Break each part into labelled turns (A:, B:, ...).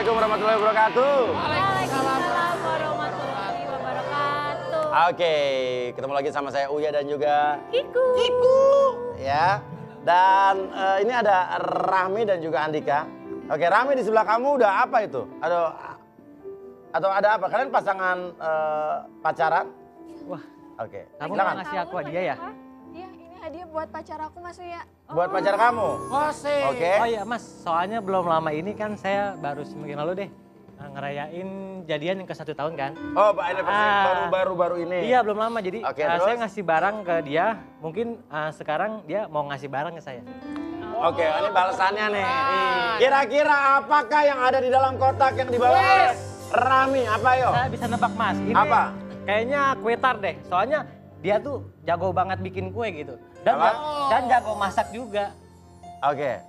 A: Assalamualaikum warahmatullahi wabarakatuh.
B: Waalaikumsalam warahmatullahi wabarakatuh.
A: Oke, ketemu lagi sama saya Uya dan juga
B: Kiku.
A: ya. Dan ini ada Rahmi dan juga Andika. Oke, Rahmi di sebelah kamu udah apa itu? Atau ada apa? Kalian pasangan pacaran?
C: Wah,
A: Oke.
C: kamu
A: Silakan.
C: mau ngasih aku hadiah ya?
D: Iya, ini hadiah buat pacar aku Mas Uya.
A: Buat pacar kamu? Oke.
C: Oh iya Mas, soalnya belum lama ini kan saya baru seminggu lalu deh ngerayain jadian yang ke 1 tahun kan.
A: Oh, baru ini.
C: Iya belum lama, jadi
A: Oke,
C: saya
A: terus?
C: ngasih barang ke dia, mungkin sekarang dia mau ngasih barang ke saya.
A: Oke, ini balasannya nih. Kira-kira apakah yang ada di dalam kotak yang dibawa oleh Rahmi? Apa yo?
C: Saya bisa nebak Mas, ini
A: Apa?
C: kayaknya kue tart deh, soalnya dia tuh jago banget bikin kue gitu. Dan,
A: Apa?
C: dan jago masak juga.
A: Oke.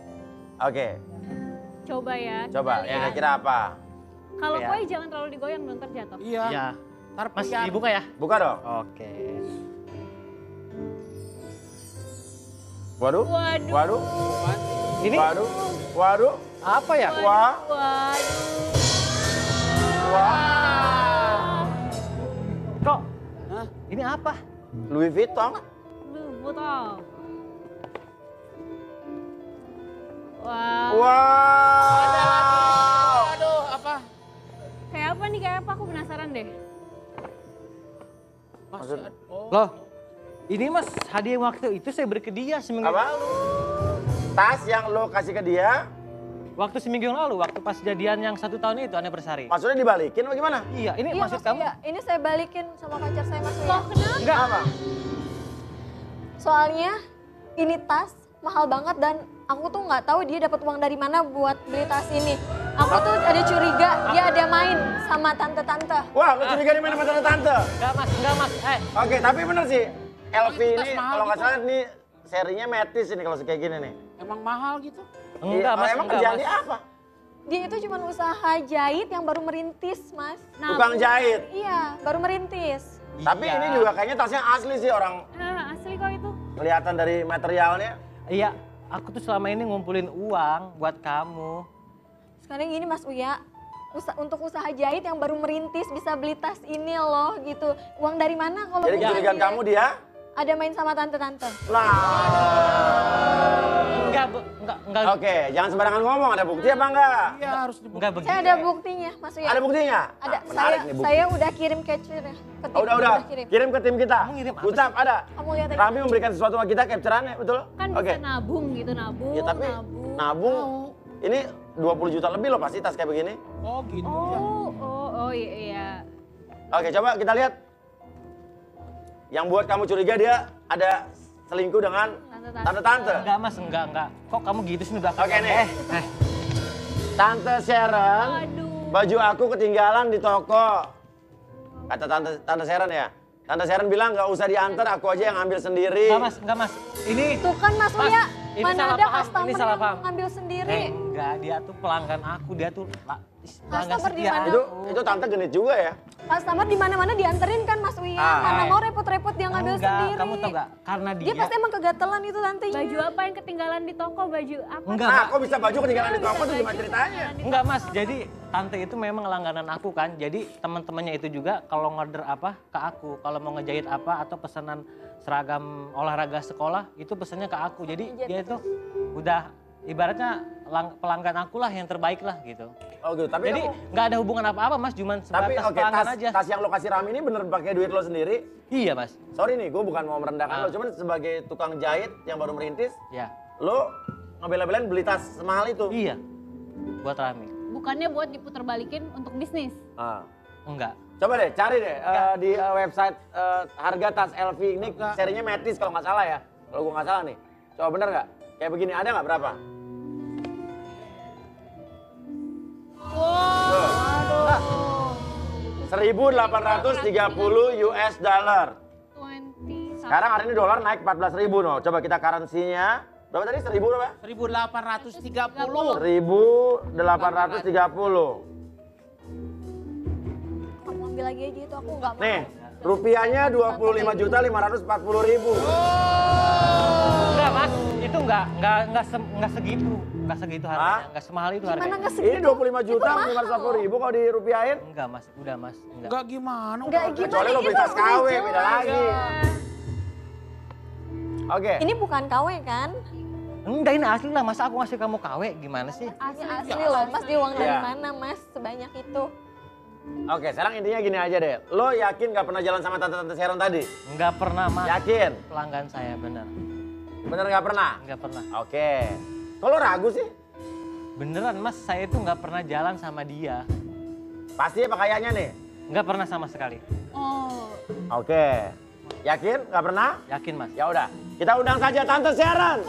B: Coba ya.
A: Coba,
B: kita lihat.
A: kira-kira apa?
B: Kalau
C: Ya.
B: kue jangan terlalu digoyang dong, ntar jatuh.
C: Iya. Mas dibuka ya?
A: Buka dong.
C: Oke.
A: Waduh.
B: Waduh.
A: Waduh.
C: Ini
A: Waduh.
C: apa ya?
A: Wah.
B: Waduh.
A: Wah.
C: Kok? Ini apa?
A: Louis Vuitton.
B: Botol. Wow.
A: Wow.
E: Aduh, apa?
B: Kayak apa nih, kayak apa? Aku penasaran deh.
A: Maksud
C: Loh, ini Mas hadiah waktu itu saya beri ke dia seminggu
A: apa?
C: lalu.
A: Tas yang lo kasih ke dia,
C: Waktu seminggu yang lalu, waktu pas jadian yang 1 tahun itu anniversary.
A: maksudnya dibalikin atau gimana?
C: Iya, ini
D: Iya
C: maksud
D: Mas
C: kamu?
D: Uya, ini saya balikin sama pacar saya Mas Uya.
B: Loh, kenapa?
C: Enggak.
A: Apa?
D: Soalnya ini tas mahal banget dan aku tuh nggak tahu dia dapat uang dari mana buat beli tas ini. Aku tuh ada curiga dia ada main sama tante-tante.
A: Wah, lo curiga di mana sama tante?
C: Enggak mas.
A: Oke, tapi bener sih. LV
E: itu tas
A: ini
E: mahal
A: kalau nggak
E: gitu.
A: salah ini serinya Metis ini kalau kayak gini nih.
E: Emang mahal gitu?
C: Enggak mas,
A: Emang
C: enggak
A: kerjaan
C: mas.
A: dia apa?
D: Dia itu cuma usaha jahit yang baru merintis Mas.
A: Tukang jahit.
D: Iya, baru merintis.
A: Tapi
C: Iya.
A: ini juga kayaknya tasnya asli sih orang
B: Asli kok itu.
A: kelihatan dari materialnya.
C: Iya, aku tuh selama ini ngumpulin uang buat kamu.
D: Sekarang gini Mas Uya, untuk usaha jahit yang baru merintis bisa beli tas ini loh gitu. Uang dari mana kalau
A: Jadi
D: bukan
A: kecurigaan
D: dia
A: kamu dia?
D: ada main sama tante-tante?
A: Nah.
C: Enggak.
A: Oke, jangan sembarangan ngomong. Ada bukti apa enggak?
E: Iya harus dibuka.
C: Enggak begitu.
D: Saya ada buktinya Mas Uya.
A: Ada buktinya?
D: Ada,
A: Menarik nih bukti.
D: saya udah kirim capture ya. Ke tim,
A: Oh, udah.
D: kirim.
A: Kirim ke tim kita.
C: Kamu ngirim apa
A: Gustaf, ada.
D: Kamu lihat aja.
A: Rami memberikan sesuatu sama kita capture-annya, betul?
B: Kan
A: Oke.
B: bisa nabung gitu, nabung.
A: Ya tapi nabung. Ini 20 juta lebih loh pasti tas kayak begini.
E: Oh gitu ya.
B: Oh iya.
A: Oke, coba kita lihat. Yang buat kamu curiga dia ada selingkuh dengan tante-tante.
C: Enggak mas, enggak. Kok kamu gitu sih udah?
A: Oke nih. Tante Sharon,
B: Aduh.
A: baju aku ketinggalan di toko. Kata tante Sharon ya. Tante Sharon bilang nggak usah diantar, aku aja yang ambil sendiri.
C: Enggak mas. Ini
D: Tuh kan Mas
C: Mas,
D: Uya,
C: ini
D: mana
C: salah
D: ada
C: paham,
D: customer
C: ini salah
D: yang
C: paham.
D: ngambil sendiri.
C: enggak, dia tuh pelanggan aku, dia tuh pelanggan
D: Customer di
C: setia
D: mana?
C: aku.
A: Itu tante genit juga ya.
D: Customer di mana-mana dianterin kan Mas Uya. Mana mau repot-repot dia ngambil
C: Enggak,
D: sendiri.
C: kamu tau gak? Karena
D: Dia pasti emang kegatelan itu tantenya.
B: Baju apa yang ketinggalan di toko? Baju apa?
C: Enggak,
A: Nah,
C: Mbak.
A: kok bisa baju ketinggalan di toko tuh gimana ceritanya?
C: Enggak mas, jadi tante itu memang langganan aku kan. Jadi teman-temannya itu juga kalau ngorder apa ke aku. Kalau mau ngejahit apa atau pesanan seragam olahraga sekolah itu pesannya ke aku. Jadi dia itu udah ibaratnya pelanggan aku lah yang terbaik lah gitu.
A: Oh gitu, tapi
C: Jadi
A: kamu-
C: nggak ada hubungan apa-apa mas, cuman
A: tapi
C: sebatas
A: oke,
C: pelanggan
A: tas,
C: aja.
A: tas yang lo kasih Rami ini bener pakai duit lo sendiri?
C: Iya mas,
A: Sorry nih, gue bukan mau merendahkan
C: Ah.
A: lo, cuman sebagai tukang jahit yang baru merintis,
C: ya.
A: lo ngebela-belain beli tas semahal itu?
C: Iya, buat Rami.
B: Bukannya buat diputar balikin untuk bisnis.
A: Ah.
C: Enggak.
A: Coba deh, cari deh di website harga tas LV ini serinya Metis kalau nggak salah ya. Kalau gue nggak salah nih. Coba bener nggak? Kayak begini ada nggak berapa?
B: Wow.
A: 1.830 US dollar.
B: 20.
A: Sekarang hari ini dolar naik 14.000 no. Coba kita karansinya. Berapa tadi? 1.000 berapa?
E: 1830.
A: 1.830.
D: Kamu ambil lagi aja itu aku nggak mau.
A: Nih, rupiahnya 25.540.000.
C: Enggak mas, itu enggak Enggak segitu harganya, enggak semahal itu
D: Gimana
C: harganya.
D: nggak
A: Ini
D: segitu?
A: 25 juta,
D: Itu mahal.
A: 550.000 kalau dirupiahin.
C: Enggak mas, udah mas, enggak.
E: Enggak gimana.
D: Enggak
E: udah.
D: gimana
A: Kecuali lo beli
D: itu
A: tas KW,
D: udah
A: beda
D: jelas.
A: lagi. Oke.
D: Ini bukan KW kan?
C: Enggak, ini asli lah, masa aku ngasih kamu KW, gimana sih?
D: Ini asli loh, Mas. Di uang dari
A: Iya.
D: mana, Mas? Sebanyak itu.
A: Oke, sekarang intinya gini aja deh. Lo yakin gak pernah jalan sama tante-tante Sharon tadi?
C: Enggak pernah mas,
A: Yakin?
C: pelanggan saya bener.
A: Bener gak pernah?
C: Enggak pernah.
A: Oke. Kalau ragu sih?
C: Beneran mas, saya itu nggak pernah jalan sama dia.
A: Pasti apa kayaknya nih?
C: Nggak pernah sama sekali.
B: Oh,
A: Oke. Yakin? Gak pernah?
C: Yakin mas?
A: Ya udah, kita undang saja Tante Sharon.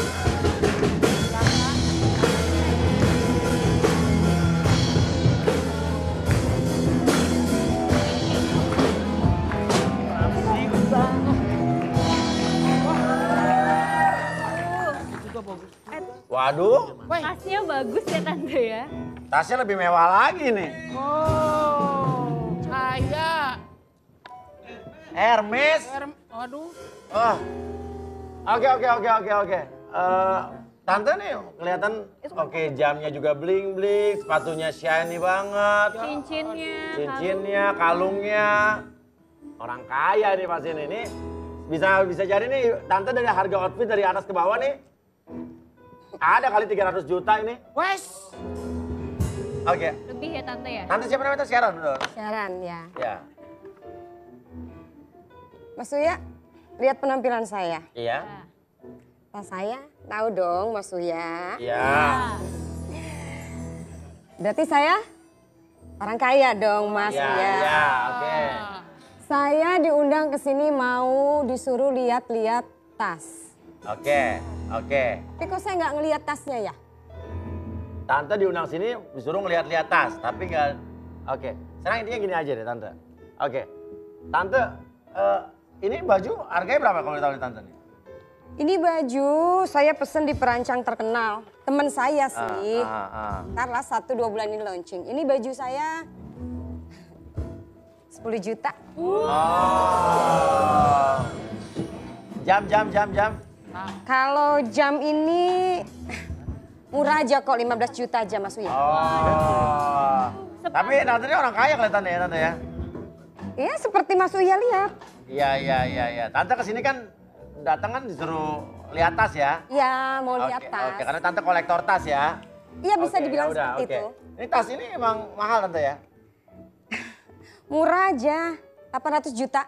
A: Waduh,
B: tasnya bagus ya tante ya.
A: tasnya lebih mewah lagi nih.
E: Oh, saya.
A: Hermes.
E: Aduh.
A: Oh. Oke. Tante nih kelihatan oke, jamnya juga bling bling, sepatunya shiny banget,
B: Cincinnya,
A: kalungnya. Orang kaya nih pasti ini. Ini bisa jadi nih tante dari harga outfit dari atas ke bawah nih. Ada kali 300 juta ini.
E: Wes.
A: Oke.
B: lebih ya tante ya.
A: Tante siapa namanya? Sharon, betul?
F: Sharon ya.
A: Ya.
F: Mas Uya, lihat penampilan saya.
A: Iya.
F: Tas saya, tahu dong Mas Uya.
A: Iya.
F: Berarti saya orang kaya dong Mas
A: Iya,
F: Uya.
A: iya, oke.
F: Saya diundang ke sini mau disuruh lihat-lihat tas.
A: Oke.
F: Tapi kok saya nggak ngelihat tasnya ya?
A: Tante diundang sini disuruh ngeliat-liat tas, tapi nggak. Oke. Sekarang intinya gini aja deh Tante. Oke. Tante, ini baju harganya berapa kalau ditahu nih Tante nih?
F: Ini baju saya pesen di perancang terkenal. Temen saya sih. Ntar lah 1-2 bulan ini launching. Ini baju saya 10 juta.
A: Oh. Jam.
F: Kalau jam ini murah aja kok 15 juta aja Mas Uya.
A: Oh. Tapi Tante ini orang kaya kelihatannya ya Tante ya?
F: Iya seperti Mas Uya lihat.
A: Iya. Tante kesini kan datang kan disuruh lihat tas ya?
F: Iya mau lihat tas.
A: Oke, karena Tante kolektor tas ya?
F: Iya bisa
A: Oke,
F: dibilang
A: ya udah,
F: seperti
A: oke.
F: itu.
A: Ini tas ini emang mahal Tante ya?
F: Murah aja 800 juta.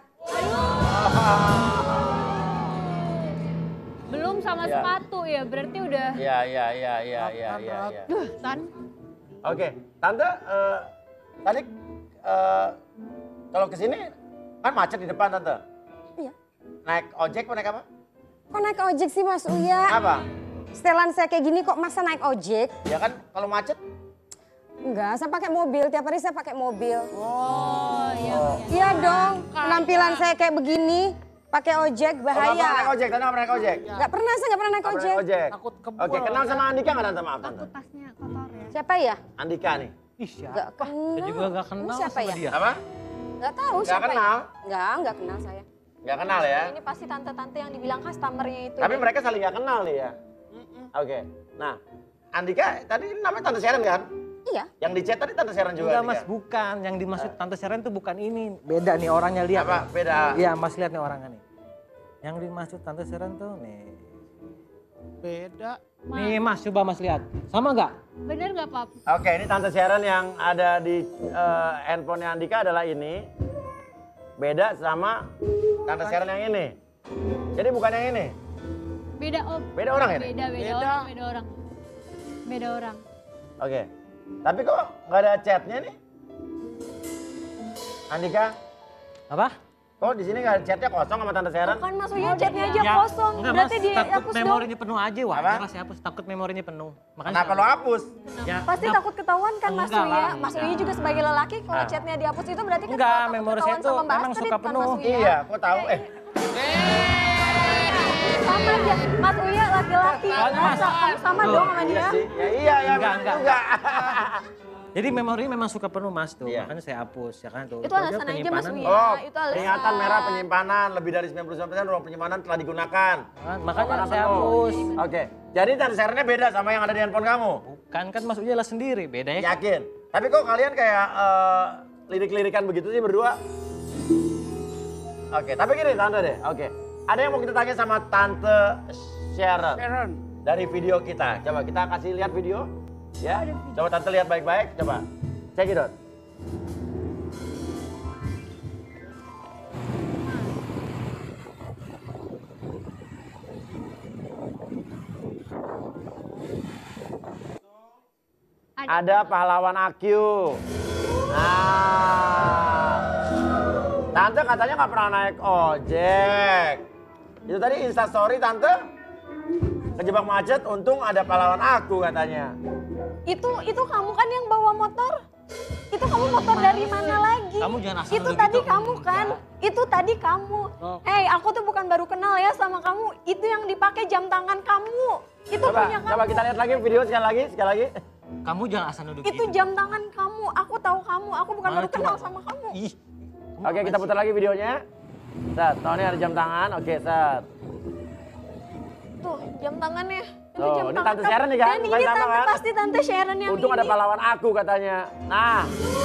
B: Belum sama
A: Iya.
B: sepatu ya, berarti udah.
A: Iya.
B: Tan.
A: Oke, Tante, tadi kalau kesini kan macet di depan Tante.
F: Iya.
A: Naik ojek apa naik apa?
F: Kok naik ojek sih Mas Uya?
A: Apa?
F: Setelan saya kayak gini kok masa naik ojek?
A: Ya kan kalau macet?
F: Enggak, saya pakai mobil. Tiap hari saya pakai mobil.
B: Oh iya.
F: Iya dong, penampilan saya kayak begini. Pakai ojek
A: Oh, nggak pernah naik
F: bahaya.
A: ojek, Tante nggak pernah naik ojek?
F: Nggak pernah, saya nggak pernah naik
A: Nggak pernah
F: ojek.
A: naik ojek.
E: Takut kebul.
A: Oke, kenal sama Andika nggak Tante? Maaf Tante.
B: Takut tasnya kotor ya.
F: Siapa ya?
A: Andika nih.
C: Ih siapa?
F: Nggak kenal.
C: Saya juga gak kenal
F: Siapa
C: sama
F: ya?
C: dia.
A: Apa?
F: Nggak tahu
A: Nggak
F: siapa
A: kenal?
F: ya? Nggak kenal saya.
A: Nggak kenal ya?
D: Ini pasti tante-tante yang dibilang customernya itu.
A: Tapi
D: ya.
A: mereka saling nggak kenal nih ya? Oke, nah Andika tadi namanya Tante Sharon kan?
F: Iya.
A: Yang di chat tadi Tante Sharon juga?
C: Enggak mas,
A: Andika?
C: bukan. Yang dimaksud Tante Sharon itu bukan ini. Beda nih orangnya, lihat.
A: Apa? Beda?
C: Iya mas, lihat nih orangnya nih. Yang dimaksud Tante Sharon tuh nih.
E: Beda.
C: Nih mas, coba mas lihat. Sama nggak?
B: Bener nggak Pap?
A: Oke, ini Tante Sharon yang ada di handphonenya Andika adalah ini. Beda sama Tante Sharon yang ini. Jadi bukan yang ini.
B: Beda om.
A: Beda orang ya?
B: Beda orang. Beda orang.
A: Oke. Tapi kok nggak ada chatnya nih? Andika,
C: Apa?
A: kok di sini nggak ada chatnya kosong sama Tante Sharon?
D: Bukan Mas Uya, chatnya aja
C: Ya,
D: kosong.
C: enggak,
D: Berarti
C: mas,
D: dia
C: takut
D: hapus dong.
C: memorinya penuh aja. Wah,
A: Apa?
C: saya hapus, takut memorinya penuh. Makanya
A: Kenapa lo hapus?
C: Ya,
D: Pasti
C: enggak,
D: takut ketahuan kan Mas
C: Enggak
D: Uya.
C: lah,
D: Mas
C: enggak.
D: Uya juga sebagai lelaki kalau
A: Ah.
D: chatnya dihapus itu berarti kan
C: Enggak,
D: takut
C: memori
D: ketahuan
C: saya tuh
D: sama Mbak
C: memang
D: Astrid
C: suka
D: kan,
C: penuh.
D: Mas Uya?
A: Iya, kok tahu?
D: Sama aja. Mas Uya laki-laki.
C: Soalnya, Mas,
D: Masa kamu sama
C: Loh,
D: dong sama dia?
A: Iya sih. Ya, iya,
C: Enggak.
A: juga.
C: Jadi memori memang suka penuh Mas tuh,
A: Iya.
C: makanya saya hapus ya kan tuh.
D: Itu alasan aja Mas Uya.
A: Oh,
D: itu alasan.
A: peringatan merah penyimpanan lebih dari 99% ruang penyimpanan telah digunakan.
C: Makanya saya
A: penuh.
C: hapus.
A: Oke, jadi tante Sharonnya beda sama yang ada di handphone kamu?
C: Bukan kan Mas Uya lah sendiri, beda ya.
A: Yakin? Tapi kok kalian kayak lirik-lirikan begitu sih berdua? Oke, tapi gini tante deh, oke. Ada yang mau kita tanya sama tante Sharon
E: Sharon.
A: dari video kita. Coba kita kasih lihat video. Ya, coba tante lihat baik-baik, coba. Check it out. Ada pahlawan Akyu. Nah, tante katanya nggak pernah naik ojek. Itu tadi instastory tante kejebak macet, untung ada pahlawan aku katanya.
D: Itu kamu kan yang bawa motor? Itu kamu motor dari mana lagi?
C: Kamu jangan asal
D: Itu
C: nuduh
D: tadi
C: gitu.
D: kamu kan? Itu tadi kamu.
E: Oh.
D: Hei, aku tuh bukan baru kenal ya sama kamu. Itu yang dipakai jam tangan kamu. Itu punya kamu.
A: Coba kita lihat lagi video sekali lagi.
C: Kamu jangan asal nuduh
D: Itu
C: gitu.
D: jam tangan kamu. Aku tahu kamu. Aku bukan
C: Mana
D: baru kenal
C: coba?
D: sama kamu.
C: Ih.
A: Oke, kita putar lagi videonya. Set, oh ini ada jam tangan. Oke, set.
D: Tuh, jam tangannya. Itu
A: Tuh,
D: jam
A: ini
D: tangan
A: Tante
D: kamu.
A: Sharon nih kan?
D: Dan
A: Bukan
D: ini
A: sama
D: tante
A: kan?
D: pasti tante Sharon yang
A: Untung ada
D: ini.
A: pahlawan aku katanya. Nah,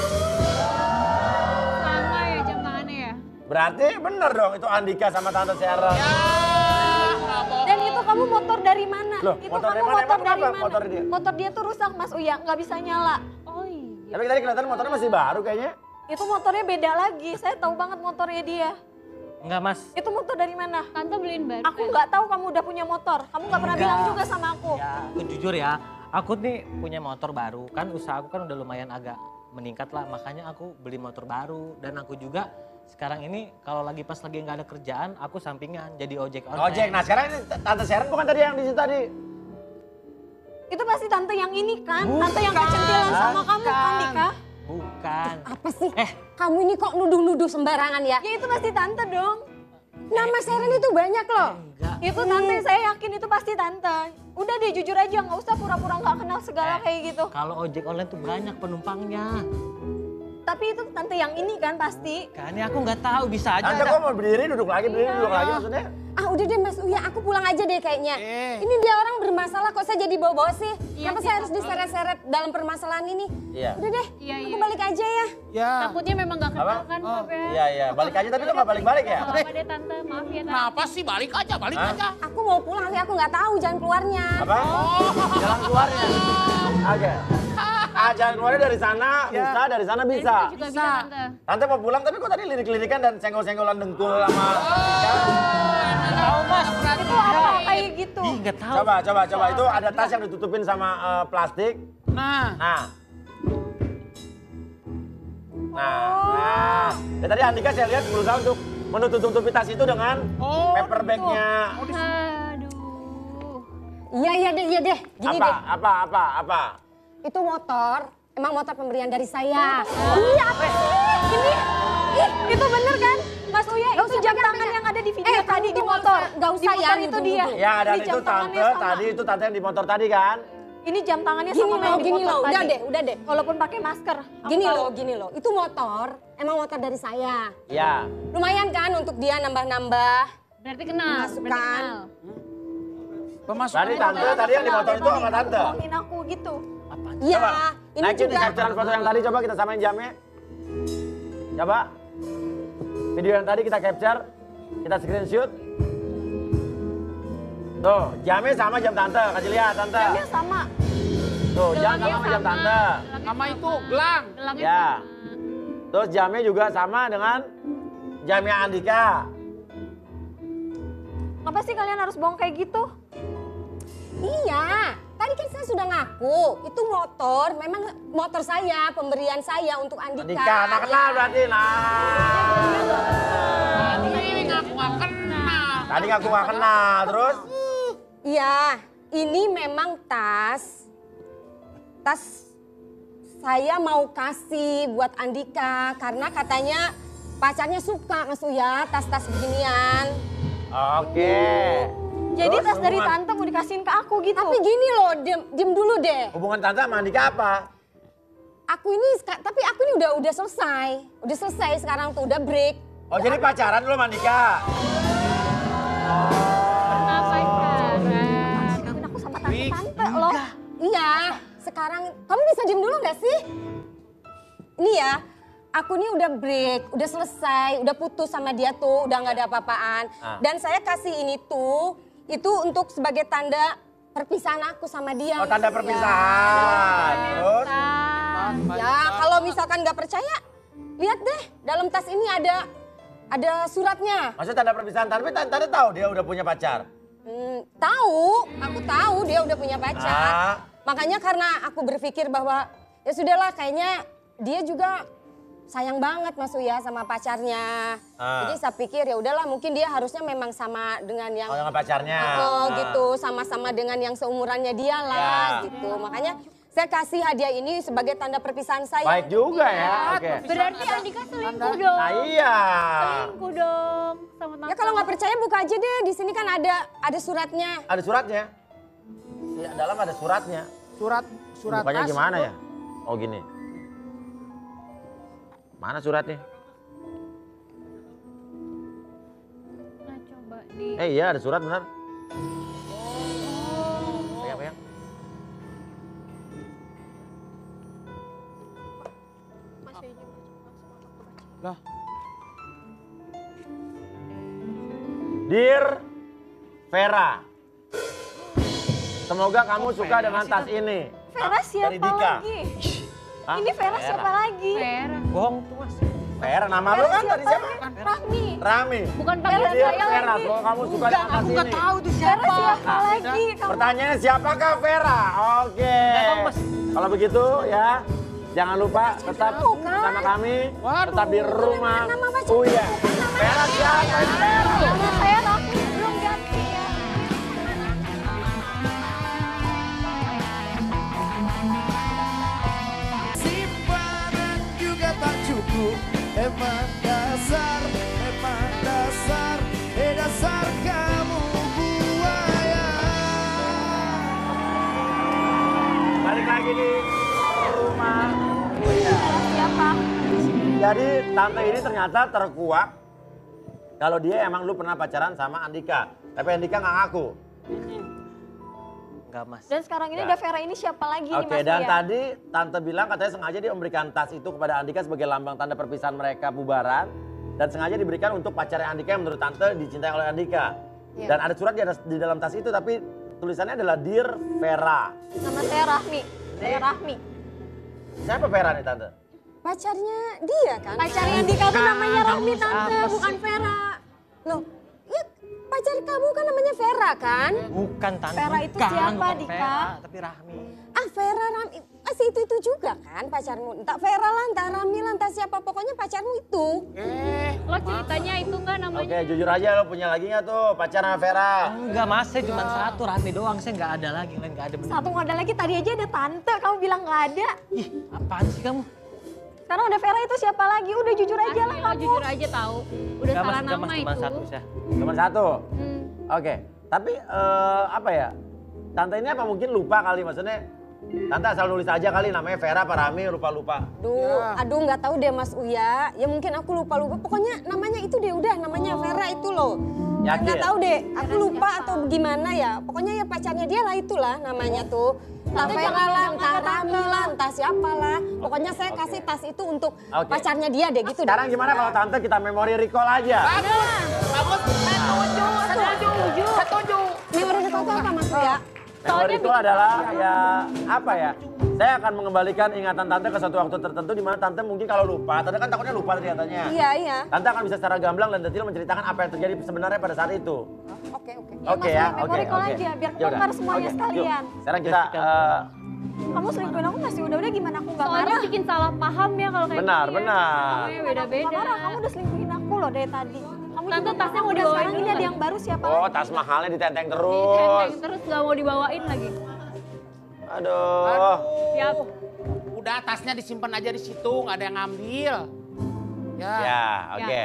B: Sama ya jam tangannya ya.
A: berarti bener dong itu Andika sama tante Sharon.
E: Ya, nggak bohong.
D: Dan itu kamu motor dari mana?
A: Loh,
D: itu
A: motor
D: kamu
A: dari mana?
D: motor
A: Emang
D: dari
A: kenapa
D: mana?
A: motor dia?
D: Motor dia tuh rusak Mas Uya, nggak bisa nyala.
B: Oh iya.
A: Tapi tadi kelihatan motornya masih baru kayaknya.
D: Itu motornya beda lagi. Saya tahu banget motornya dia.
C: Enggak Mas.
D: Itu motor dari mana?
B: Tante beliin baru.
D: Aku nggak tahu kamu udah punya motor. Kamu nggak pernah
C: Enggak.
D: bilang juga sama aku.
C: Ya, aku jujur ya. Aku nih punya motor baru. Kan usaha aku kan udah lumayan agak meningkat lah. Makanya aku beli motor baru. Dan aku juga sekarang ini kalau pas lagi nggak ada kerjaan, aku sampingan jadi ojek online.
A: Ojek. Nah, sekarang ini tante Sharon bukan tadi yang di situ tadi.
D: Itu pasti tante yang ini kan?
C: Bukan.
D: Tante yang kecentilan sama kamu kan, Dika?
C: Bukan.
F: Apa sih?
C: Eh.
F: Kamu ini kok nuduh-nuduh sembarangan ya?
D: Ya itu pasti tante dong.
F: Nama Sharon itu banyak loh.
C: Enggak.
D: Itu tante, saya yakin itu pasti tante. Udah deh jujur aja, nggak usah pura-pura nggak kenal segala kayak gitu.
C: Kalau ojek online tuh banyak penumpangnya.
D: Tapi itu tante yang ini kan pasti.
C: Kan ya aku nggak tahu bisa aja.
A: Tante
C: ada.
A: kok mau berdiri, duduk lagi maksudnya?
F: Ah udah deh Mas Uya, aku pulang aja deh kayaknya. Ini dia orang bermasalah kok saya jadi bawa-bawa sih.
B: Iya
F: Kenapa
B: sih,
F: saya harus
B: Papa.
F: diseret-seret dalam permasalahan ini?
A: Iya.
F: Udah deh,
B: Iya,
F: aku
B: iya.
F: balik aja ya.
E: Ya.
B: Takutnya memang gak kenal
A: Apa?
B: kan maaf ya.
A: Iya, iya. Balik aja tapi kok nggak balik-balik ya?
B: Gak apa-apa deh tante, maaf ya tante.
E: Kenapa sih? Balik aja, balik
A: Hah?
E: aja.
F: Aku mau pulang tapi aku nggak tahu jalan keluarnya.
A: Apa? Jalan keluarnya. Oke. Jalan keluarnya dari sana bisa, dari sana
B: Dan
A: bisa.
B: itu juga bisa tante.
A: Tante mau pulang tapi kok tadi lirik-lirikan dan senggol-senggolan dengkul sama Andika?
C: Tahu Mas.
D: Itu apa kayak gitu?
C: Ih nggak tahu.
A: Coba. Itu ada tas yang ditutupin sama plastik.
E: Nah,
A: Nah. Dan tadi Andika saya lihat berusaha untuk menutup-tutupi tas itu dengan paper bag-nya.
B: Aduh.
F: Iya deh. Gini deh,
A: Apa?
F: itu motor, emang motor pemberian dari saya.
D: Iya apa sih? Ini, itu bener kan? Mas Uya, itu jam tangan yang ada di video tadi di motor.
F: Nggak usah
D: Di
F: ya
D: motor itu dia.
A: Ya, dan
D: Ini
A: itu
D: jam tangannya
A: tante,
D: sama.
A: tadi itu tante yang di motor tadi kan?
D: Ini jam tangannya
F: Gini
D: sama
F: loh,
D: yang di
F: gini
D: motor
F: loh,
D: tadi.
F: udah deh.
D: Walaupun pakai masker. Aku
F: Gini
D: tahu.
F: loh. Itu motor, emang motor dari saya.
A: Ya.
F: Lumayan kan untuk dia nambah-nambah.
B: Berarti kenal.
F: Masukkan.
B: Berarti kenal.
E: pemasukan.
A: Tadi tante, tadi yang di motor itu sama tante.
D: Ngomongin aku gitu.
F: Iya, ini
A: Naikin
F: juga.
A: capturean foto yang tadi, coba kita samain jamnya. Coba. Video yang tadi kita capture, kita screenshot. Tuh, jamnya sama jam tante, kasih lihat tante.
D: Jamnya sama.
A: Tuh, jam
B: Gelangnya
A: sama jam tante.
B: Gelangnya
E: Sama itu, gelang.
B: Gelangnya
A: Ya.
B: sama.
A: Terus jamnya juga sama dengan jamnya Andika.
D: Apa sih kalian harus bohong kayak gitu?
F: Iya, tadi kan saya sudah ngaku. Itu motor, memang motor saya, pemberian saya untuk Andika.
A: Andika, anak kenal berarti. Nah,
E: Ini ngaku nggak kenal.
A: tadi ngaku gak kenal, terus?
F: Iya, ini memang tas saya mau kasih buat Andika karena katanya pacarnya suka Mas Uya tas-tas beginian.
A: Oke.
D: Jadi
A: Terus
D: tas dari
A: hubungan-
D: tante mau dikasihin ke aku gitu.
F: Tapi gini loh, diem dulu deh.
A: Hubungan tante sama Andika apa?
F: Tapi aku ini udah selesai. Udah selesai sekarang tuh, udah break.
A: Oh jadi pacaran lu sama Andika?
B: Pernah pacaran.
F: Ngakuin aku sama tante loh. Iya, sekarang kamu bisa diem dulu gak sih? Ini ya, aku ini udah break, udah selesai, udah putus sama dia tuh, udah gak ada apa-apaan. Dan saya kasih ini tuh, itu untuk sebagai tanda perpisahan aku sama dia.
A: Oh tanda perpisahan. Terus?
F: Ya, kalau misalkan gak percaya, lihat deh, dalam tas ini ada suratnya.
A: Maksudnya tanda perpisahan, tapi tante tahu dia udah punya pacar?
F: Tahu, aku tahu dia udah punya pacar. Makanya karena aku berpikir bahwa ya sudahlah kayaknya dia juga sayang banget Mas Uya sama pacarnya. Jadi saya pikir ya udahlah mungkin dia harusnya memang sama dengan yang
A: dengan pacarnya.
F: Gitu, sama-sama dengan yang seumurannya dia lah gitu. Makanya saya kasih hadiah ini sebagai tanda perpisahan saya.
A: Baik juga ya. Oke.
B: Berarti Andika selingkuh dong.
A: Nah iya.
B: Selingkuh dong sama tante.
F: Ya kalau nggak percaya buka aja deh, di sini kan ada suratnya.
A: Ada suratnya? Iya dalam ada suratnya.
E: Surat
A: Bukanya
E: tas
A: gimana
E: itu.
A: ya? Oh gini. Mana suratnya?
B: Nah coba di...
A: Iya ada surat benar. Pegang.
E: Lah,
A: Dear Vera, semoga kamu suka dengan tas ini.
D: Vera siapa
A: Dari Dika.
D: lagi?
A: Hah?
D: Ini Vera siapa lagi?
B: Vera.
C: Bohong tuh Mas.
A: Vera, nama lu kan tadi siapa?
D: Rahmi.
A: Rami.
B: Bukan panggilan
A: Dear
B: saya
A: Vera,
B: lagi.
A: semoga kamu suka dengan tas ini.
E: itu
D: Vera siapa lagi? Kamu
A: Pertanyaannya siapakah Vera? Oke.
C: tahu, Mas.
A: Kalau begitu ya, jangan lupa tetap bersama kami, tetap di rumah Uya. Vera siapa? Vera.
D: nama saya Rahmi belum ganti ya.
G: Simpanan juga tak cukup. Emang dasar kamu buaya.
A: Balik lagi di rumah Uya.
D: Siapa?
A: Jadi tante ini ternyata terkuak kalau dia emang lu pernah pacaran sama Andika. Tapi Andika nggak ngaku.
C: Enggak Mas.
D: Dan sekarang ini udah Vera ini siapa lagi nih
A: Oke,
D: Mas
A: dan
D: Uya?
A: tadi tante bilang katanya sengaja dia memberikan tas itu kepada Andika sebagai lambang tanda perpisahan mereka bubaran. Dan sengaja diberikan untuk pacarnya Andika yang menurut tante dicintai oleh Andika.
D: Iya.
A: Dan ada surat di dalam tas itu tapi tulisannya adalah Dear Vera.
D: Nama saya Rahmi. Saya Rahmi.
A: Siapa Vera nih tante?
F: Pacarnya dia kan?
D: Pacarnya Andika tuh namanya Rahmi tante,
C: apa
D: bukan
C: sih?
D: Vera.
F: Loh, ya pacar kamu kan namanya Vera kan?
C: Bukan Tante.
D: Vera itu
C: Bukan,
D: siapa,
C: bukan
D: Dika?
C: Vera, tapi Rahmi.
F: Vera Rami, masih itu juga kan pacarmu. Entah Vera lah, entah Rami lah, entah siapa. Pokoknya pacarmu itu.
B: Lo ceritanya itu nggak namanya?
A: Oke, jujur aja lo punya lagi nggak tuh pacar sama Vera?
C: Enggak Mas, saya cuma satu Rahmi doang. Saya nggak ada lagi, lain nggak ada bener.
D: Satu nggak ada lagi, tadi aja ada tante, kamu bilang nggak ada.
C: Ih, apaan sih kamu?
D: Sekarang udah Vera itu siapa lagi? Udah jujur aja lah
B: Asli, lo
D: kamu.
B: jujur aja tahu. Udah
C: Enggak,
B: salah
C: Mas, enggak,
B: nama
C: Mas,
B: itu.
C: cuma satu saya.
A: Cuma satu?
B: Hmm.
A: Oke, tapi apa ya? Tante ini apa mungkin lupa kali maksudnya? Tante asal nulis aja kali namanya Vera apa Rami lupa-lupa.
F: Aduh nggak tahu deh Mas Uya. Ya mungkin aku lupa-lupa. Pokoknya namanya itu deh udah namanya Vera itu loh.
A: Yakin?
F: Nggak tahu deh, aku lupa atau gimana ya. Pokoknya ya pacarnya dia lah itulah namanya tuh. Entah Vera lah, entah Rami lah, entah siapa lah. Pokoknya saya kasih tas itu untuk
A: Oke.
F: pacarnya dia deh gitu.
A: Sekarang gimana kalau Tante kita memori recall aja?
F: Setuju. Memori recall itu apa Mas Uya?
A: Memori recall adalah ya apa ya? Saya akan mengembalikan ingatan Tante ke suatu waktu tertentu di mana Tante mungkin kalau lupa, Tante kan takutnya lupa tadi katanya.
F: Iya, iya.
A: Tante akan bisa secara gamblang dan detail menceritakan apa yang terjadi sebenarnya pada saat itu.
F: Oke, oke.
A: Oke ya, oke.
D: memori call
A: oke.
D: aja, biar
A: Ya udah.
D: kebongkar semuanya
A: Oke, yuk.
D: sekalian.
A: Sekarang kita
D: Kamu selingkuhin aku masih udah gimana aku nggak
B: Soalnya
D: marah.
B: bikin salah paham ya kalau kayak
A: benar,
B: gitu ya.
A: benar.
B: Namanya
D: Aku nggak
B: beda-beda.
D: marah, kamu udah selingkuhin aku loh dari tadi. Kamu
B: Tante,
D: juga
B: tasnya mau
D: udah
B: dibawain
D: sekarang
B: dulu
D: ini ada
B: nggak?
D: yang baru siapa
A: Oh,
D: lagi?
A: tas mahalnya ditenteng terus.
B: Ditenteng terus nggak mau dibawain lagi.
A: Aduh.
B: Siap.
E: Udah tasnya disimpan aja di situ, nggak ada yang ngambil. Ya.
A: Ya, oke.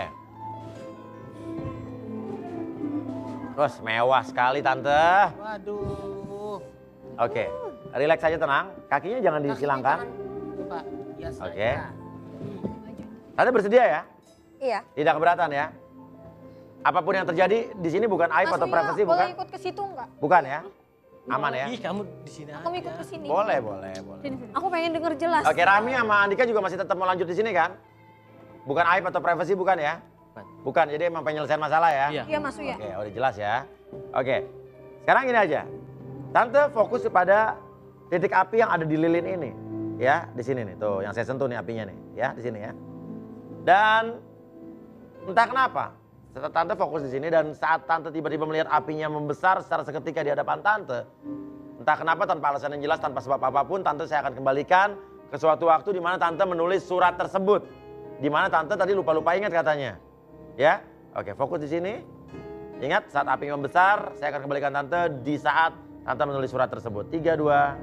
A: Terus mewah sekali Tante.
E: Waduh.
A: Oke, relax aja tenang. Kakinya jangan disilangkan.
E: Coba. Biasa
A: Oke.
E: aja.
A: Tante bersedia ya?
F: Iya.
A: Tidak keberatan ya? Apapun yang terjadi di sini bukan aib
D: Mas
A: atau
D: Uya,
A: privasi bukan?
D: boleh ikut ke situ nggak?
A: Bukan ya? Aman ya?
C: Ih, kamu di sini
D: Aku mau ikut
C: aja.
D: ke sini.
A: Boleh, boleh, boleh.
B: Sini, sini.
D: Aku pengen denger jelas.
A: Oke, Rami sama Andika juga masih tetap mau lanjut di sini kan? Bukan aib atau privasi bukan ya? Bukan, jadi emang penyelesaian masalah ya?
C: Iya.
D: Iya Mas Uya.
A: Oke, udah jelas ya. Oke, sekarang gini aja. Tante fokus kepada titik api yang ada di lilin ini. Ya, di sini nih, tuh yang saya sentuh nih apinya nih. Ya, di sini ya. Dan entah kenapa, Tante fokus di sini dan saat Tante tiba-tiba melihat apinya membesar secara seketika di hadapan Tante. Entah kenapa tanpa alasan yang jelas, tanpa sebab apapun, Tante saya akan kembalikan ke suatu waktu di mana Tante menulis surat tersebut. Di mana Tante tadi lupa-lupa ingat katanya. Ya, oke, fokus di sini. Ingat saat api membesar, saya akan kembalikan Tante di saat Tante menulis surat tersebut. 3, 2.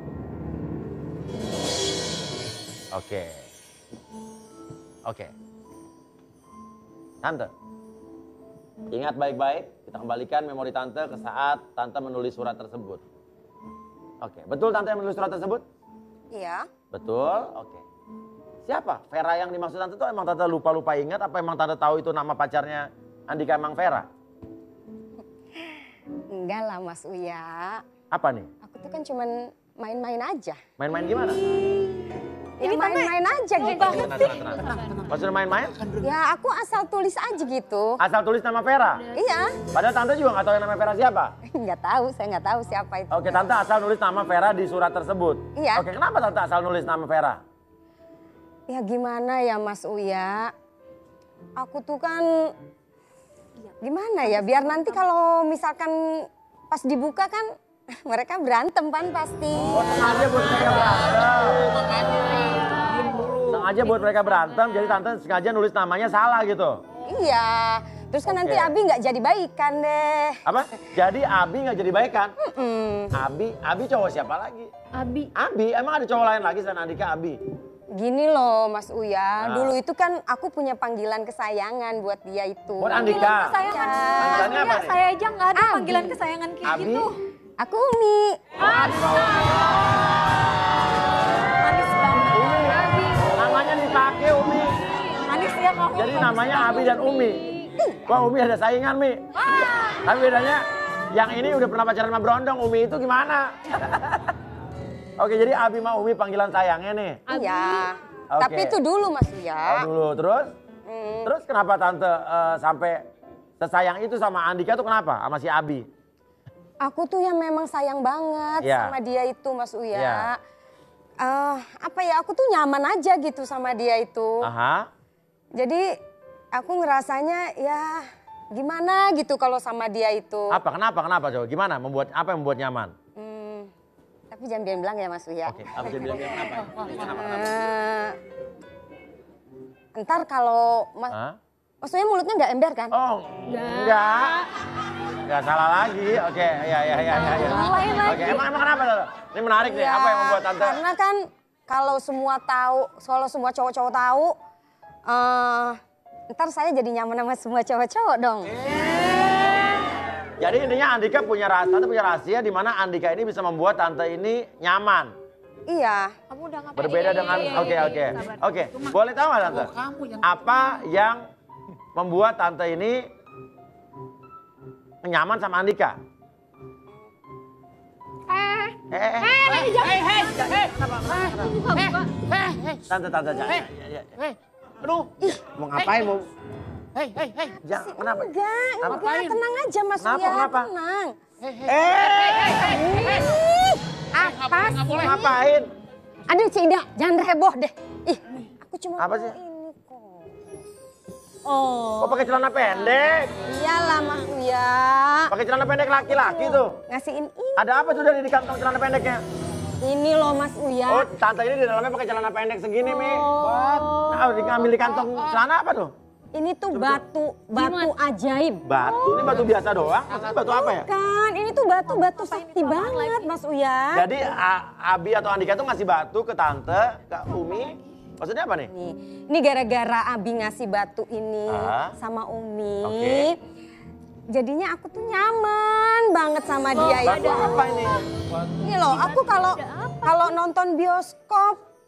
A: Oke. Oke. Tante. Ingat baik-baik, kita kembalikan memori Tante ke saat Tante menulis surat tersebut. Oke, betul Tante yang menulis surat tersebut?
F: Iya.
A: Betul, oke. Siapa? Vera yang dimaksud Tante tuh emang Tante lupa-lupa ingat apa emang Tante tahu itu nama pacarnya Andika emang Vera?
F: Enggak lah Mas Uya.
A: Apa nih?
F: Aku tuh kan cuman main-main aja.
A: Main-main gimana?
F: Ya main-main aja gitu.
A: Tenang. Maksudnya main-main?
F: Ya aku asal tulis aja gitu.
A: Asal tulis nama Vera?
F: Iya.
A: Padahal Tante juga nggak tahu yang nama Vera siapa?
F: Nggak tahu, saya nggak tahu siapa itu.
A: Oke, Tante asal nulis nama Vera di surat tersebut.
F: Iya.
A: Oke, kenapa Tante asal nulis nama Vera?
F: Ya gimana ya Mas Uya. Aku tuh kan gimana ya, biar nanti kalau misalkan pas dibuka kan mereka berantem kan pasti.
A: Oh, sengaja buat mereka berantem. Sengaja buat mereka berantem, jadi Tante sengaja nulis namanya salah gitu.
F: Iya, terus kan nanti
A: Oke.
F: Abi nggak jadi baikan deh.
A: Apa? Jadi Abi nggak jadi baikan? Abi cowok siapa lagi? Abi, emang ada cowok lain lagi selain Andika Abi?
F: Gini loh Mas Uya, dulu itu kan aku punya panggilan kesayangan buat dia itu.
A: Buat Andika?
D: Kesayangan.
F: Ya.
A: Panggilannya apa nih?
D: Saya aja nggak ada
F: Abi.
D: panggilan kesayangan kayak
A: Abi?
D: gitu.
F: Aku Umi.
D: Manis banget.
A: Namanya dipakai Umi.
D: Manis ya kamu.
A: Jadi namanya Abi dan Umi. Wah, Umi ada saingan, Mi. Tapi bedanya yang ini udah pernah pacaran sama Brondong, Umi itu gimana? Oke, jadi Abi sama Umi panggilan sayangnya nih.
F: Iya.
A: Oke.
F: Tapi itu dulu Mas
A: Oh,
F: Uya.
A: dulu terus? Terus kenapa Tante sampai sesayang itu sama Andika tuh kenapa? Sama si Abi?
F: Aku tuh yang memang sayang banget
A: Iya.
F: sama dia itu Mas Uya.
A: Iya.
F: Apa ya, aku tuh nyaman aja gitu sama dia itu.
A: Aha.
F: Jadi aku ngerasanya ya gimana gitu kalau sama dia itu.
A: Apa? Kenapa coba? Gimana? Apa yang membuat nyaman?
F: Tapi jangan bilang ya Mas Uya.
A: Oke, apa jadi bilang kenapa?
F: Ntar kalau
A: Hah?
F: Mas Uya mulutnya nggak ember kan?
A: Oh, enggak. Enggak salah lagi. Oke, ya.
D: Lain lagi.
A: Oke, emang kenapa Tante? Ini menarik nih. Apa yang membuat Tante?
F: Karena kan kalau semua cowok-cowok tahu, ntar saya jadi nyaman sama semua cowok-cowok dong.
A: Jadi intinya Andika Tante punya rahasia di mana Andika ini bisa membuat Tante ini nyaman.
F: Iya.
D: Kamu udah ngapain?
A: Berbeda dengan Oke. Boleh tahu nggak Tante?
E: kamu yang
A: Apa yang membuat Tante ini nyaman sama Andika? Tante jangan.
E: Aduh.
A: Mau ngapain mau?
E: Hei.
A: Jangan, kenapa?
F: Enggak, tenang aja Mas
A: Kenapa,
F: Uya,
A: kenapa?
F: tenang.
E: Apa? Nggak boleh.
A: Ngapain?
F: Aduh Cida, jangan heboh deh. Ih, aku cuma
A: Apa
F: mau
A: sih?
F: ini kok.
A: Kok pakai celana pendek?
F: Iyalah Mas Uya.
A: Pakai celana pendek laki-laki tuh.
F: Ngasihin ini.
A: Ada apa tuh dari di kantong celana pendeknya?
F: Ini loh Mas Uya.
A: Oh, Tante ini di dalamnya pakai celana pendek segini, Mi. Nah, diambil di kantong celana apa tuh?
F: Ini tuh batu ajaib.
A: Batu, ini batu biasa doang? Maksudnya batu apa ya?
F: Kan, ini tuh batu sakti banget Mas Uya.
A: Jadi Abi atau Andika tuh ngasih batu ke Tante, ke Umi. Maksudnya apa nih?
F: Ini gara-gara Abi ngasih batu ini sama Umi.
A: Oke.
F: Jadinya aku tuh nyaman banget sama dia
A: Batu
F: itu.
A: apa ini?
F: Ini loh, aku kalau nonton bioskop,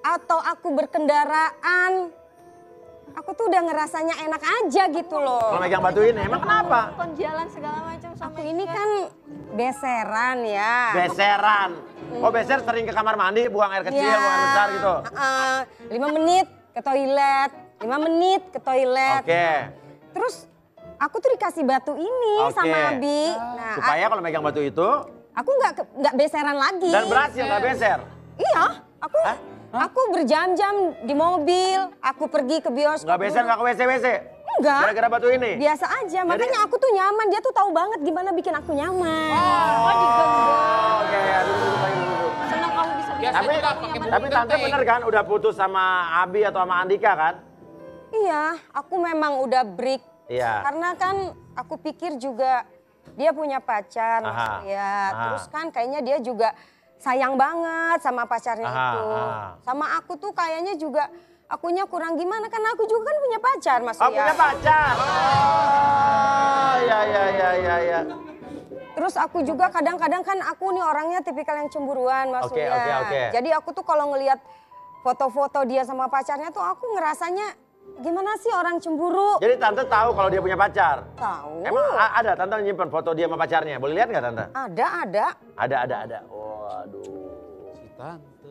F: atau aku berkendaraan, aku tuh udah ngerasanya enak aja gitu loh.
A: Kalau megang batu ini, emang kenapa?
D: Nonton jalan segala macam sama
F: Aku ini kan beseran ya.
A: Beseran. Oh beser sering ke kamar mandi, buang air kecil,
F: Iya.
A: buang air besar gitu.
F: 5 menit ke toilet, 5 menit ke toilet.
A: Oke.
F: Terus aku tuh dikasih batu ini
A: Oke.
F: sama Abi. Nah,
A: Supaya kalau megang batu itu
F: aku nggak beseran lagi.
A: dan berhasil nggak beser.
F: Iya, aku berjam-jam di mobil, aku pergi ke bioskop.
A: Nggak beser, nggak ke WC-WC.
F: Enggak.
A: Gara-gara batu ini.
F: Biasa aja, makanya aku tuh nyaman. Dia tuh tahu banget gimana bikin aku nyaman.
A: Oh, oke, ya, duduk lagi dulu.
D: senang kamu bisa
E: Biasa
A: Tapi,
E: juga pakai bulu
A: tapi tante
E: gunting.
A: bener kan udah putus sama Abi atau sama Andika kan?
F: Iya, aku memang udah break.
A: Iya.
F: Karena kan aku pikir juga dia punya pacar, Mas
A: Aha,
F: Surya.
A: aha.
F: Terus kan kayaknya dia juga sayang banget sama pacarnya
A: Aha,
F: itu.
A: aha.
F: Sama aku tuh kayaknya juga akunya kurang gimana, karena aku juga kan punya pacar, Mas
A: Oh
F: Surya.
A: punya pacar. Oh, ya.
F: Terus aku juga kadang-kadang kan aku nih orangnya tipikal yang cemburuan, Mas
A: Oke,
F: Surya.
A: oke.
F: Jadi aku tuh kalau ngelihat foto-foto dia sama pacarnya tuh aku ngerasanya gimana sih orang cemburu?
A: Jadi tante tahu kalau dia punya pacar.
F: Tahu.
A: Emang ada tante nyimpen foto dia sama pacarnya. Boleh lihat nggak tante?
F: Ada.
A: Ada. Waduh.
E: Si tante.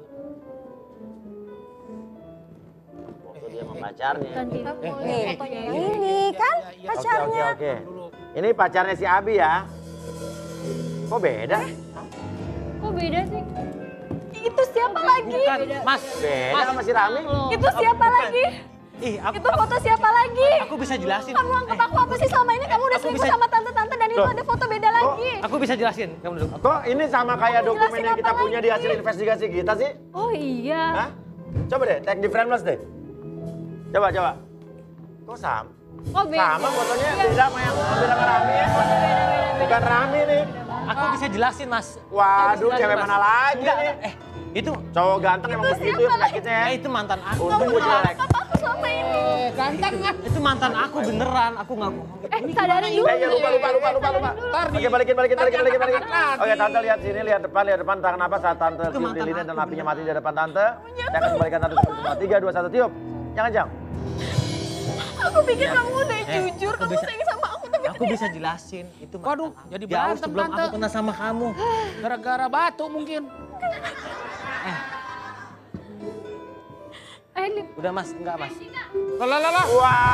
A: Foto dia sama pacarnya.
F: Nih, yang ini kan pacarnya.
A: Oke. Ini pacarnya si Abi ya. Kok beda?
B: Kok beda sih?
D: Itu siapa lagi?
C: Bukan, Mas.
A: Beda sama si Rami.
D: Itu siapa lagi?
C: Ih,
D: Itu foto siapa lagi?
C: aku bisa jelasin.
D: Kamu anggap aku apa sih selama ini? Kamu udah
C: Aku
D: selingkuh
C: bisa-
D: sama tante-tante dan itu
A: Loh.
D: ada foto beda lagi.
C: Aku bisa jelasin. Kamu duduk.
A: Kok ini sama kayak
D: Kamu
A: dokumen
D: jelasin
A: yang kita
D: apa
A: punya di
D: lagi?
A: hasil investigasi kita sih?
B: Oh iya.
A: Hah? Coba deh, tag di Frameless deh. Coba. Kok sama?
B: Oh beda.
A: Sama fotonya beda sama yang beda sama Rami ya? Bukan Rami nih.
C: Aku bisa jelasin, Mas.
A: Waduh,
C: Aku bisa
A: cewek
C: jelasin,
A: mana
C: Mas.
A: lagi
C: Enggak,
A: nih?
C: itu
A: Cowok ganteng emang begitu ya penyakitnya ya?
C: itu mantan aku.
A: Untung gue jelek.
D: Aku selama ini.
E: Ganteng kan?
C: Itu mantan aku beneran, aku nggak bohong.
D: Sadarin dulu.
A: Ya lupa. Oke, balikin. Oke, tante lihat sini, lihat depan. Tangan apa saat tante
C: Itu
A: tiup
C: mantan
A: lilinnya
C: aku,
A: dan apinya mati di depan tante. Saya akan kembalikan tante semua. 3, 2, 1, tiup. Jangan.
D: Aku pikir kamu udah jujur,
C: aku
D: kamu
C: bisa-
D: sayang sama aku tapi
C: Aku bisa jelasin, itu mantan
E: Waduh,
C: aku.
E: jadi
C: Jauh
E: berantem,
C: sebelum
E: Tante.
C: aku kenal sama kamu.
E: Gara-gara batu mungkin.
B: Ini
C: Udah Mas, enggak Mas.
E: Lah.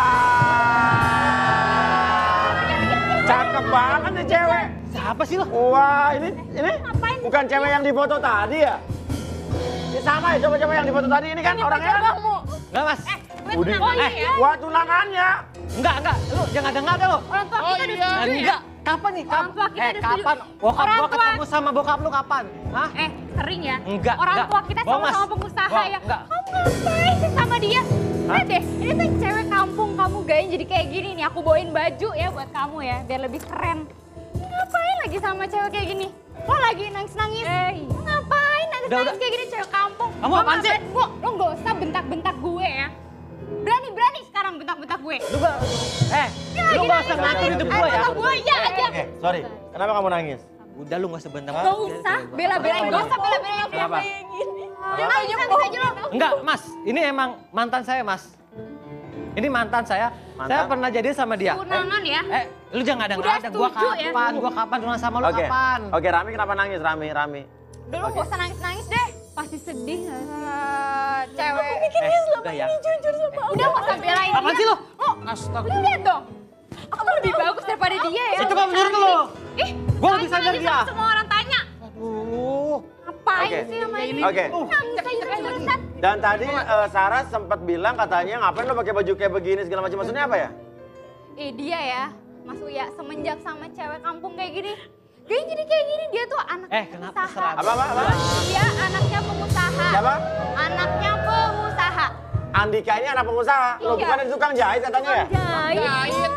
A: Wah. Cakep banget nih cewek.
C: Siapa sih lo?
A: Wah, ini bukan cewek yang difoto tadi ya? Ini sama ya, coba yang difoto tadi ini kan orangnya kan?
C: Enggak Mas.
A: Budi. Wah, tunangannya.
C: Enggak. Lu jangan ada lo.
B: orang tua kita udah setuju ya?
C: Enggak. Kapan nih?
B: Orang tua kita udah setuju.
C: Kapan? Bokap
B: Orang
C: gua
B: tua-
C: ketemu sama bokap lu kapan? Hah?
B: Sering ya?
C: Enggak,
B: Orang
C: enggak.
B: tua kita
C: Bohong,
B: sama-sama
C: Mas.
B: pengusaha
C: Bohong,
B: ya.
C: enggak.
B: Kamu ngapain sih sama dia? Lihat deh, ini tuh cewek kampung kamu gayain jadi kayak gini nih. Aku bawain baju ya buat kamu ya, biar lebih keren. Ini ngapain lagi sama cewek kayak gini? Lo lagi nangis-nangis. Lo ngapain nangis-nangis
C: Udah.
B: kayak gini cewek kampung?
C: Kamu apaan sih?
B: Lo nggak usah bentak-bentak gue ya. Berani sekarang bentak-bentak gue.
C: Lu gak, lu gak usah ngatur hidup gue ya.
B: Bentak gue ya aja.
A: Oke, sorry. Kenapa kamu nangis?
C: Udah lu gak usah bentak.
B: Gak usah bela-belain, gak usah bela-belain
C: Kenapa?
B: kayak gini. Dia nangis aja lo.
C: Enggak Mas, ini emang mantan saya Mas. Ini mantan saya.
A: Mantan?
C: Saya pernah jadian sama dia.
B: Tunangan ya.
C: Lu jangan ada
B: Udah
C: Gua
B: setuju ya?
C: kapan? Gua kapan tunangan sama lu
A: Oke.
C: kapan?
A: Oke, Rami kenapa nangis? Rami.
B: Udah lo gak usah nangis-nangis deh. Pasti sedih gak sih? Cewek.
C: Udah ya.
B: Udah gak usah belain
C: Apaan
B: dia.
C: sih lo?
E: Astaga.
B: Lu lihat dong. Aku tuh lebih bagus daripada dia ya.
C: Itu kan menurut lo.
B: Ih,
C: Gua lebih
B: tanya
C: sadar
B: aja
C: dia.
B: sama semua orang tanya.
C: Aduh.
B: Ngapain
A: Oke.
B: sih sama ini?
A: Oke.
B: Nangis.
A: Dan tadi Sarah sempat bilang katanya ngapain lo pakai baju kayak begini segala macam. Maksudnya apa ya?
B: Dia ya, Mas Uya, semenjak sama cewek kampung kayak gini. Kayaknya jadi kayak gini, dia tuh anak
C: Kenapa
B: pengusaha.
C: seragam?
A: Apa?
B: Dia anaknya pengusaha.
A: Siapa?
B: Anaknya pengusaha.
A: Andika ini anak pengusaha. Lo
B: Iya.
A: bukan tukang jahit katanya ya?
B: Jahit.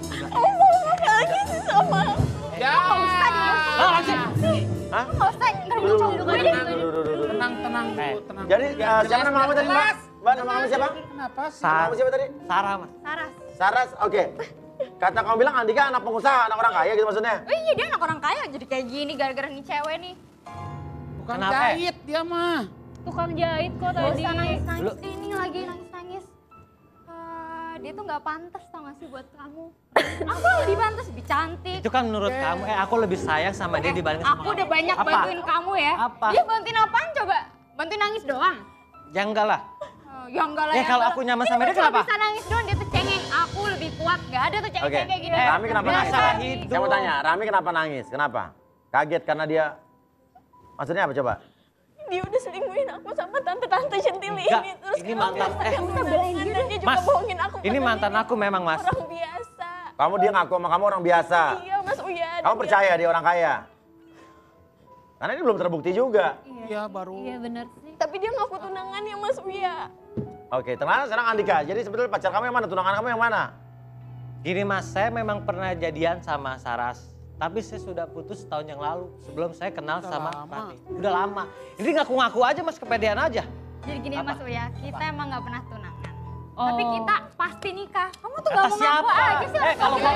E: Ya.
B: Gak usah dia.
C: Apaan sih?
A: Hah?
B: Gak usah. Ntar gue cowok gue deh.
E: Tenang. Tenang.
A: Jadi siapa nama kamu tadi, Mbak? Mbak, nama kamu siapa?
E: Kenapa sih?
A: Nama kamu siapa tadi?
C: Sarah Mas.
B: Saras.
A: Saras, oke. Kata kamu bilang Andika anak pengusaha, anak orang kaya gitu maksudnya?
B: Oh iya, dia anak orang kaya jadi kayak gini gara-gara nih cewek nih.
E: Bukan
C: Kenapa?
E: jahit dia mah.
B: tukang jahit kok
D: Gak
B: tadi.
D: usah nangis-nangis.
C: Lu-
B: Ini lagi nangis-nangis. Dia tuh nggak pantas tau gak sih buat kamu. Aku lebih pantas, lebih cantik.
C: Itu kan menurut kamu, aku lebih sayang sama dia dibanding sama
B: Aku udah banyak
C: Apa?
B: bantuin kamu ya.
C: Apa?
B: Dia bantuin apaan coba? Bantuin nangis doang?
C: Ya enggak lah.
B: Ya enggak lah
C: Ya kalau
B: enggak
C: aku
B: lah.
C: nyaman sama dia
B: cuma
C: kenapa?
B: bisa nangis doang, dia tuh cengeng. Aku lebih kuat, gak ada tuh cengeng
A: Oke,
B: kayak gini.
A: Rami kenapa
C: Biasa
A: nangis?
C: lah hidup.
A: Saya mau tanya, Rami kenapa nangis? Kenapa? Kaget karena dia... Maksudnya apa coba?
D: Dia udah selingkuhin aku sama tante-tante centili
C: Enggak,
D: ini. Terus
C: ini
D: sekarang
C: mantan.
D: dia bisa belain dia. Dan dia juga
C: Mas,
D: bohongin aku.
C: ini
D: padahal
C: mantan
D: dia
C: aku memang, Mas.
D: Orang biasa.
A: Kamu dia ngaku sama kamu orang biasa.
D: Iya Mas Uya.
A: Kamu percaya dia orang kaya? Karena ini belum terbukti juga.
E: Iya baru.
B: Iya bener sih.
D: Tapi dia ngaku tunangannya Mas Uya.
A: Oke, sekarang Andika. Jadi sebetulnya pacar kamu yang mana? Tunangan kamu yang mana?
C: Gini Mas, saya memang pernah jadian sama Saras. Tapi saya sudah putus tahun yang lalu sebelum saya kenal
E: Udah
C: sama
E: lama.
C: Rani. Udah lama. Ini ngaku-ngaku aja Mas, kepedean aja.
B: Jadi gini
C: Apa?
B: Mas Uya, kita emang gak pernah tunangan.
C: Oh.
B: Tapi kita pasti nikah. Kamu tuh
C: Kata
B: gak mau ngaku
C: siapa?
B: aja sih.
C: Kalau
B: gua...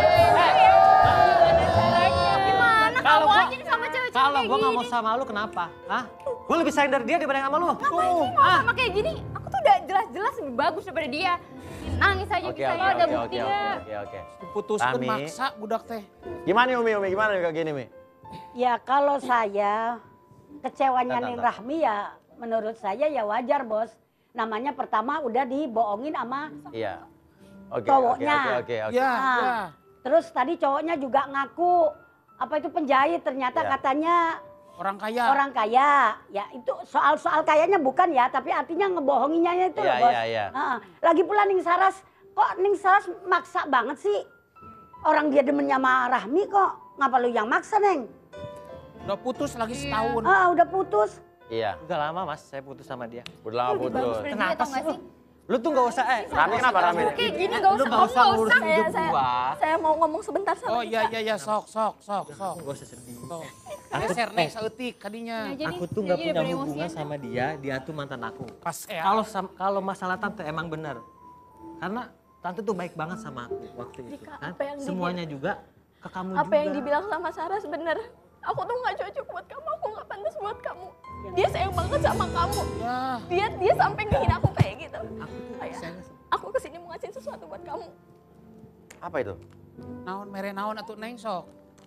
B: Gimana
C: Kalau
B: kamu
C: gua-
B: aja nih sama cewek-cewek
C: Kalau
B: kayak
C: gue gak mau
B: gini?
C: sama lu kenapa? Hah? Gue lebih sayang dari dia dibanding sama lu.
B: Ngapain sih mau sama kayak gini? Aku tuh udah jelas-jelas lebih bagus daripada dia. Nangis aja
A: Oke,
B: bisa
A: oke,
B: lo ada
A: oke,
B: buktinya.
A: oke.
E: Putuskan
A: Rami.
E: maksa budak teh.
A: Gimana nih Umi? Gimana nih kayak gini, Mi?
H: Ya kalau saya kecewanya
A: Tante,
H: Neng
A: tante.
H: Rahmi ya menurut saya ya wajar bos. Namanya pertama udah dibohongin sama
A: Iya. Oke,
H: Cowoknya.
A: oke.
E: Ya,
H: Ah.
E: ya.
H: terus tadi cowoknya juga ngaku apa itu penjahit ternyata
A: Ya.
H: katanya
E: Orang kaya.
H: orang kaya. Ya itu soal kayanya bukan ya tapi artinya ngebohonginnya itu
A: Iya,
H: loh bos.
A: iya, iya.
H: Ah, lagi pula Ning Saras kok Ning Saras maksa banget sih. Orang dia demennya sama Rahmi kok ngapa lu yang maksa Neng?
E: Udah putus lagi setahun.
H: Ah udah putus.
A: Iya,
C: Udah lama Mas, saya putus sama dia.
A: udah lama
B: Lebih bagus
A: putus.
B: dari dia
C: Kenapa
B: tau
C: sih
B: gak
C: lu?
B: sih?
C: Lu tuh gak usah,
A: Rami kenapa Rami?
B: Kayak gini gak
C: Lu
B: usah,
C: gak
B: kamu
C: usah
B: gak
C: ngurusin
B: usah.
C: hidup gua.
D: Saya mau ngomong sebentar sama
E: Oh
D: dia.
E: iya, sok.
C: Gak usah sedih.
E: Sok.
C: Aku-
E: Geser nih saeutik kadinya.
B: Nah, jadi-
C: Aku tuh gak
B: jadi
C: punya
B: daripada
C: hubungan
B: emosian.
C: sama dia tuh mantan aku.
E: Pas ya.
C: Kalau masalah tante emang benar. Karena tante tuh baik banget sama aku waktu itu.
D: Jika
C: Kan?
D: apa yang
C: Semuanya juga ke kamu
D: Apa
C: juga.
D: yang dibilang sama Saras bener. Aku tuh nggak cocok buat kamu, aku nggak pantas buat kamu. Dia sayang banget sama kamu.
E: Ya.
D: Dia sampai ngehina aku kayak gitu.
C: Aku tuh
D: Ayah,
C: sayang
D: aku kesini mau ngasih sesuatu buat kamu.
A: Apa itu?
E: Naon mere naon atuh neng sok.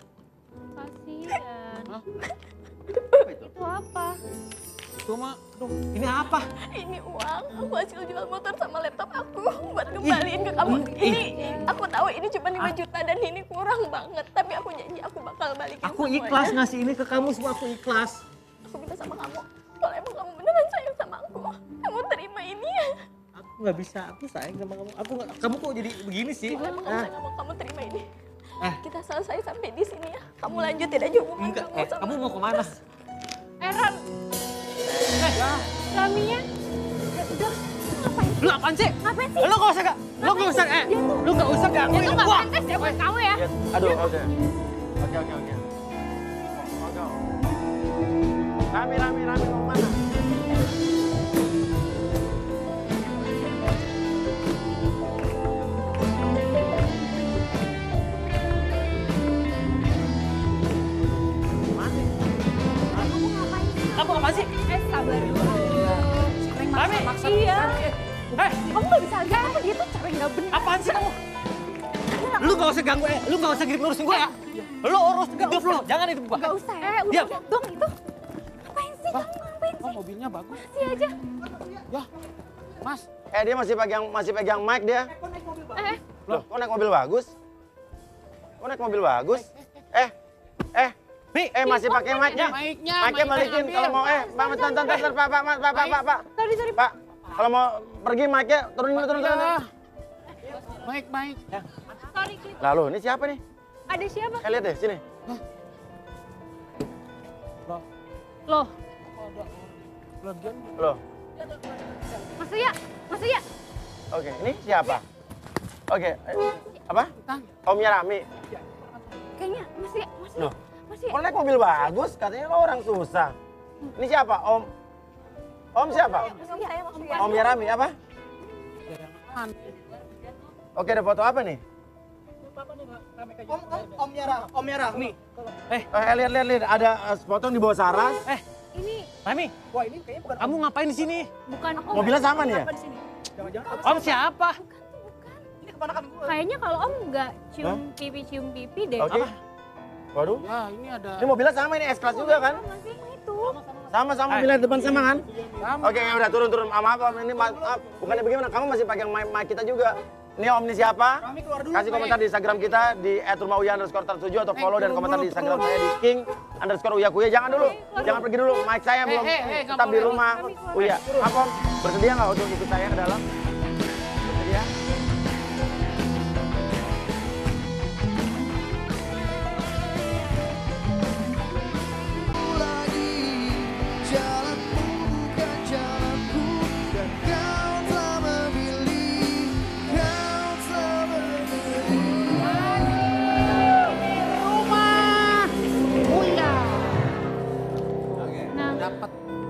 B: Kasihan.
E: Hah?
B: Itu apa?
E: Itu mah aduh.
C: Ini apa?
D: Ini uang, aku hasil jual motor sama laptop aku buat kembaliin ke kamu. Ini aku tahu ini cuma 5 juta dan ini kurang banget. Tapi aku janji aku bakal balikin
C: Aku
D: semuanya.
C: ikhlas ngasih ini ke kamu semua, aku ikhlas.
D: Aku minta sama kamu, kalau emang kamu beneran sayang sama aku, kamu terima ini ya.
C: Aku nggak bisa, aku sayang sama kamu. Kamu kok jadi begini sih?
D: Kalau emang kamu
C: Ah,
D: sayang sama kamu terima ini.
C: Ah.
D: Kita selesai sampai di sini ya. Kamu lanjutin aja hubungan
C: enggak,
D: kamu sama
C: kamu mau kemana?
B: Ram. Raminya. Udah, ngapain?
C: Lu apaan sih?
B: Ngapain sih?
C: Lu gak usah gak? Lu gak usah, lu gak usah
B: Itu
C: gangguin
B: gak
C: gua.
B: pantas ya buat kamu ya.
A: Aduh, oke. Oke. Rami mau mana?
C: Kamu apaan sih?
B: Sabar dulu.
C: Rami,
B: Iya.
C: Eh,
B: Kamu gak bisa lihat apa dia tuh cewek gak bener.
C: apaan sih kamu? Lu gak usah ganggu, lu gak usah ngurusin gue ya. Lu urus hidup lu, jangan hidup gua.
B: Gak usah ya, udah
C: Diam.
B: lihat dong itu. Ngapain sih kamu ngapain
E: Oh
B: sih?
E: mobilnya bagus.
B: Sih aja.
E: Ya. Mas,
A: Dia masih pegang mic dia. Loh, kok naik mobil bagus? Kok naik mobil bagus?
C: Mi,
A: Masih pakai mic-nya.
E: mic-nya,
A: Mic-nya balikin
E: ambil.
A: kalau mau Pak, Pak.
B: Sorry.
A: Pak, kalau mau pergi mic-nya turun.
E: Ya. Baik.
B: Sorry, Clip.
A: Lalu, ini siapa nih?
B: Ada siapa?
A: Lihat deh, sini.
B: Loh,
A: Loh,
B: Mas Uya.
A: oke, ini siapa? Oke, apa? Omnya Rami.
B: Kayaknya Mas Uya.
A: Loh, kok naik mobil bagus? Katanya lo orang susah. Ini siapa? Om siapa? Omnya Rami, apa? Oke, ada foto apa nih?
C: Omnya Rahmi.
A: Lihat. Ada foto di bawah Saras.
B: Ini
C: Rami,
I: Wah ini kayaknya bukan
C: kamu ngapain di sini?
B: Bukan aku.
A: Mobilnya sama nih ya?
I: di sini. Jangan-jangan
C: Om siapa?
I: ini keponakan gue.
B: Kayaknya kalau Om nggak cium pipi deh.
A: Oke. Waduh.
E: Ya ini ada.
A: Ini mobilnya sama ini S-Class juga kan?
B: Masih itu.
A: Sama-sama mobilnya depan sama kan? Oke, ya udah turun. Maaf Om, ini maaf. Bukannya bagaimana? Kamu masih pakai mic kita juga. Ini Om ini siapa?
I: Kami keluar dulu.
A: Kasih komentar di Instagram kita di @rumauya_7 atau follow dan komentar di Instagram saya di king_uyakuya. Jangan dulu, jangan pergi dulu. Mic saya belum tetap di rumah. Uya, apa Om? Bersedia nggak untuk ikut saya ke dalam? Bersedia?
G: lagi jalanmu bukan jalanku dan kau telah memilih
E: Rumah. Uya.
B: Nah,
E: Dapat.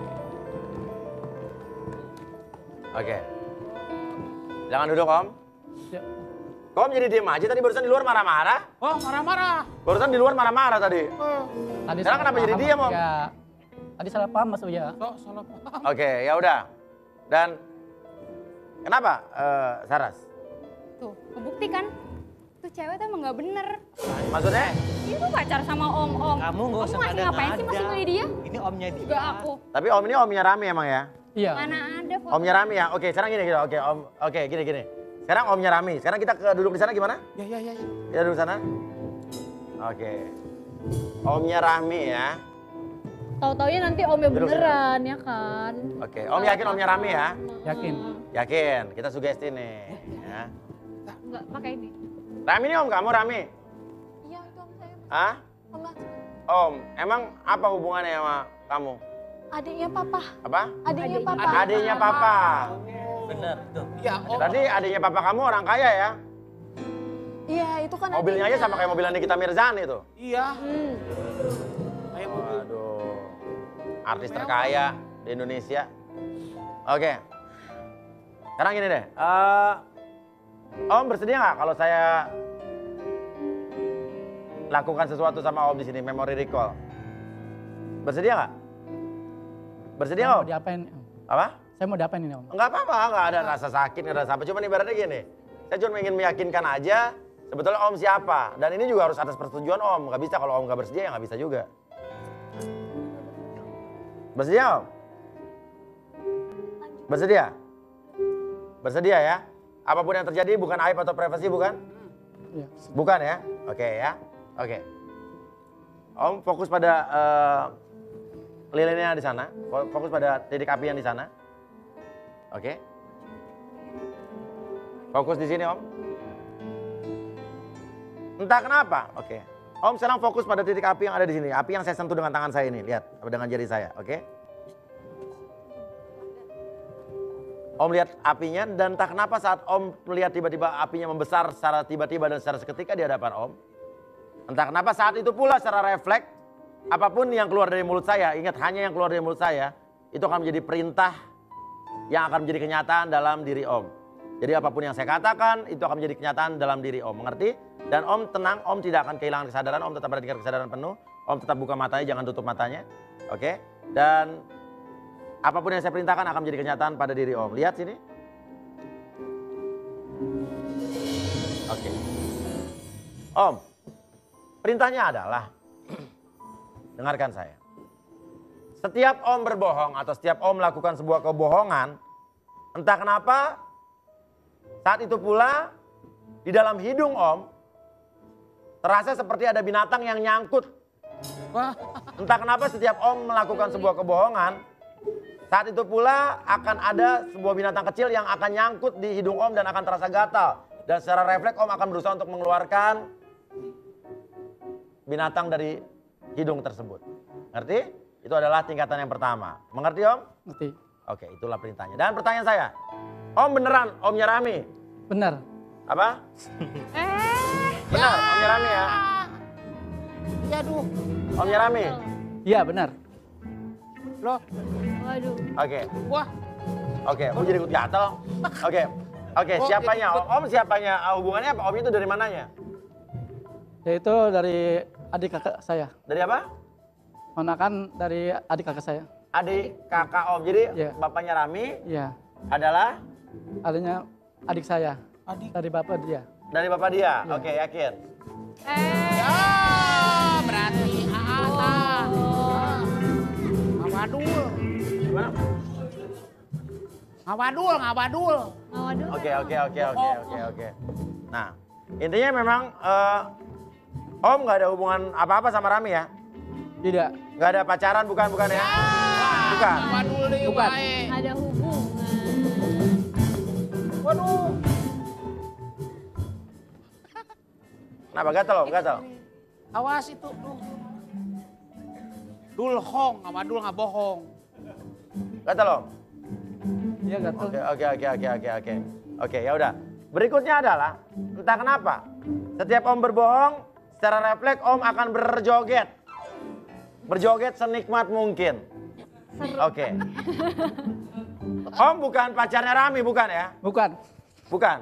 A: Oke. Jangan duduk Om.
I: Ya.
A: Kok Om jadi diem aja tadi barusan di luar marah-marah?
E: Oh marah-marah.
A: Barusan di luar marah-marah tadi.
I: Tadi
A: Sekarang kenapa jadi diam, Om?
I: Ya, tadi salah paham Mas Uya.
E: Kok salah paham.
A: Oke, ya udah. Dan kenapa Saras?
B: tuh, kebukti kan? Tuh cewek tuh emang nggak bener.
A: Maksudnya?
B: Dia tuh pacar sama Om.
C: Kamu nggak usah
B: masih ngapain sih masih milih dia?
C: Ini omnya dia.
B: Juga aku.
A: Tapi Om ini omnya Rami emang ya?
I: Iya.
B: Mana ada foto.
A: Omnya Rami ya? Oke, sekarang gini gitu. Oke, Om. Oke, gini. Sekarang omnya Rami. Sekarang kita duduk di sana gimana?
E: Ya.
A: Kita duduk sana. Oke. Omnya Rami ya.
D: Tahu-taunya nanti omnya
A: Duduk
D: beneran ya kan.
A: Oke, Om yakin omnya Rami ya?
I: Yakin.
A: Yakin. Kita sugesti nih. Ya.
B: Enggak pakai ini.
A: Rami ini Om kamu, Rami?
D: Iya itu om saya.
A: Hah?
D: Om lah.
A: Om, emang apa hubungannya sama kamu?
D: Adiknya papa.
A: Apa?
D: Adiknya papa.
A: Adiknya papa.
C: Bener, tuh.
E: Ya Om.
A: Tadi adiknya papa kamu orang kaya ya?
D: Iya itu kan
A: Mobilnya aja
D: adiknya.
A: sama kayak mobilnya Nikita Mirzani tuh.
E: Iya. Kayak mobil.
A: Waduh, artis terkaya di Indonesia. Oke, sekarang gini deh. Om bersedia nggak kalau saya lakukan sesuatu sama Om di sini, memory recall? Bersedia nggak? Bersedia
I: Mau
A: Om?
I: diapain?
A: Apa?
I: Saya mau diapain ini Om?
A: Enggak apa-apa, nggak ada rasa sakit, nggak ada rasa apa. Cuma ibaratnya gini, saya cuma ingin meyakinkan aja sebetulnya Om siapa. Dan ini juga harus atas persetujuan Om. Nggak bisa kalau Om nggak bersedia, ya nggak bisa juga. Bersedia Om? Bersedia? Bersedia ya? Apapun yang terjadi bukan aib atau privasi bukan?
I: Iya.
A: Bukan ya? Oke ya? Oke. Om fokus pada lilinnya di sana. Fokus pada titik api yang di sana. Oke. Fokus di sini Om. Entah kenapa. Oke. Om sekarang fokus pada titik api yang ada di sini. Api yang saya sentuh dengan tangan saya ini. Lihat dengan jari saya. Oke. Om lihat apinya dan entah kenapa saat Om melihat tiba-tiba apinya membesar secara tiba-tiba dan secara seketika di hadapan Om. Entah kenapa saat itu pula secara refleks, apapun yang keluar dari mulut saya, ingat hanya yang keluar dari mulut saya, itu akan menjadi perintah yang akan menjadi kenyataan dalam diri Om. Jadi apapun yang saya katakan, itu akan menjadi kenyataan dalam diri Om. Mengerti? Dan Om tenang, Om tidak akan kehilangan kesadaran, Om tetap ada tingkat kesadaran penuh. Om tetap buka matanya, jangan tutup matanya. Oke? Dan apapun yang saya perintahkan akan menjadi kenyataan pada diri Om. Lihat sini. Oke. Om, perintahnya adalah, dengarkan saya. Setiap Om berbohong atau setiap Om melakukan sebuah kebohongan, entah kenapa, saat itu pula di dalam hidung Om, terasa seperti ada binatang yang nyangkut. Entah kenapa setiap Om melakukan sebuah kebohongan, saat itu pula akan ada sebuah binatang kecil yang akan nyangkut di hidung Om dan akan terasa gatal. Dan secara refleks Om akan berusaha untuk mengeluarkan binatang dari hidung tersebut. Ngerti? Itu adalah tingkatan yang pertama. Mengerti Om?
I: Ngerti.
A: Oke, itulah perintahnya. Dan pertanyaan saya, Om beneran Omnya Rami?
I: Benar.
A: Apa? Benar, Omnya Rami ya?
E: Ya aduh.
A: Omnya Rami?
I: Iya benar.
E: Loh.
B: Waduh.
A: Oke.
E: Wah.
A: Oke, Om jadi ikut gatel. Oke, siapanya? Om siapanya? Hubungannya apa? Om itu dari mananya?
I: Yaitu dari adik kakak saya.
A: Dari apa?
I: Ponakan dari adik kakak saya.
A: Adik kakak Om. Jadi
I: Iya.
A: bapaknya Rami
I: Iya.
A: adalah
I: Adanya adik saya.
E: Adik.
I: Dari bapak dia.
A: dari bapak dia.
I: Iya.
A: Oke, yakin.
E: Ya, berarti Ngawadul.
A: Gimana?
E: Ngawadul.
A: Oke. Nah, intinya memang Om nggak ada hubungan apa-apa sama Rami ya?
I: Tidak.
A: Nggak ada pacaran, bukan ya? Bukan.
E: Ngawadul deh,
I: Bukan.
E: baik.
B: Ada hubungan.
E: Waduh.
A: Kenapa gatel Om? Gatel?
E: Awas itu. Dulhong, ngawadul nggak bohong.
A: Gatel Om?
I: Iya gatel.
A: Oke. Oke, ya udah. Berikutnya adalah entah kenapa setiap Om berbohong, secara refleks Om akan berjoget. Berjoget senikmat mungkin. Oke. Om bukan pacarnya Rami, bukan ya?
I: Bukan.
A: Bukan.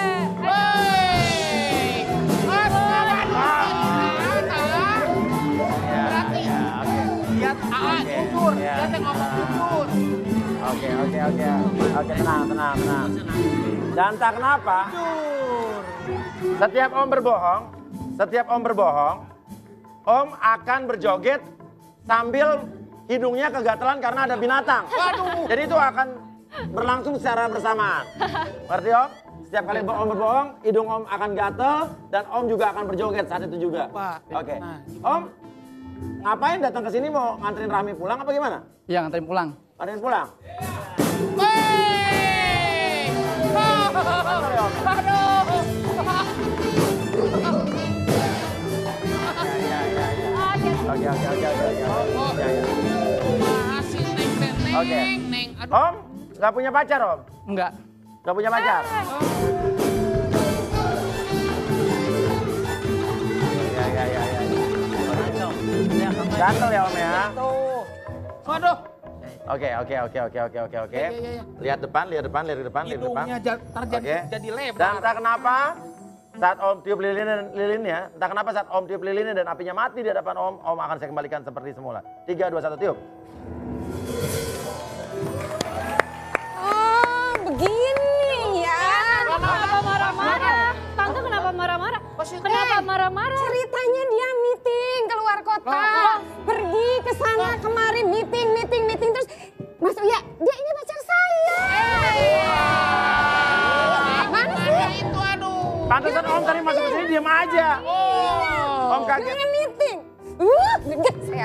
E: Lihat jujur, dia teh ngomong jujur.
A: Oke, tenang. Dan tak kenapa, setiap Om berbohong, Om akan berjoget sambil hidungnya kegatelan karena ada binatang. Jadi itu akan berlangsung secara bersamaan. Ngerti Om? Setiap kali Om berbohong, hidung Om akan gatel dan Om juga akan berjoget saat itu juga. Oke. Om, ngapain datang ke sini mau nganterin Rami pulang apa gimana?
I: Iya nganterin pulang.
A: Nganterin pulang? Oke. Om, nggak punya pacar Om?
I: Enggak.
A: Nggak punya pacar? Gatel ya Om ya?
E: Waduh.
A: Oke. Lihat depan.
E: Hidungnya jadi lebar.
A: Dan entah kenapa saat Om tiup lilinnya, entah kenapa saat Om tiup lilinnya dan apinya mati di hadapan Om akan saya kembalikan seperti semula. 3, 2, 1, tiup.
F: Oh, begini ya.
B: Kenapa marah-marah? Tante kenapa marah-marah? Kenapa marah-marah?
F: Ceritanya dia meeting keluar kota, pergi ke sana kemari meeting terus Mas Uya, dia ini pacar saya. Mana sih?
E: Itu aduh.
A: Pantesan Om tadi masuk ke sini diam aja. Om kaget.
F: Dia meeting. Geget saya.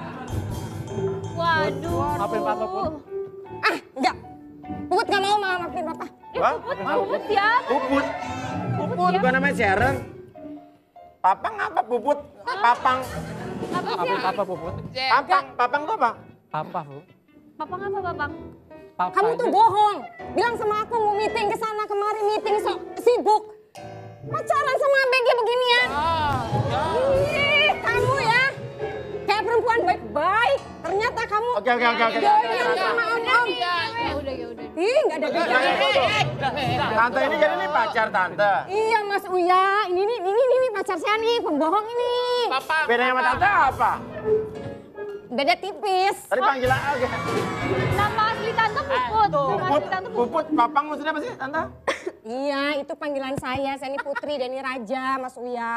B: Waduh.
I: Maafin Papa Put.
F: Enggak. Puput gak mau maafin Papa.
A: Wah,
B: Puput siapa?
A: Puput bukan namanya Sharon. Papang apa Puput? Papang.
I: Maafin Papa Puput.
A: Papang itu apa?
I: Papa Bu.
B: Papang apa, Papang?
I: Papa
F: Kamu tuh
I: aja.
F: bohong. Bilang sama aku mau meeting ke sana kemari meeting sibuk. Pacaran sama ABG beginian. Ih, kamu ya. Kayak perempuan baik-baik. Ternyata kamu
A: Oke.
F: doyan sama om-om.
B: Ya udah.
F: Ih, nggak ada bedanya.
A: Tante ini jadi nih pacar Tante.
F: Iya Mas Uya, ini pacar saya nih, pembohong ini.
A: Bedanya sama Tante apa?
F: Beda tipis.
A: Tadi panggilan oke.
B: Nama asli Tante Puput. Nama asli Tante Puput.
A: Puput, Papang maksudnya apa sih Tante?
F: Iya, itu panggilan saya ini Putri dan ini Raja, Mas Uya.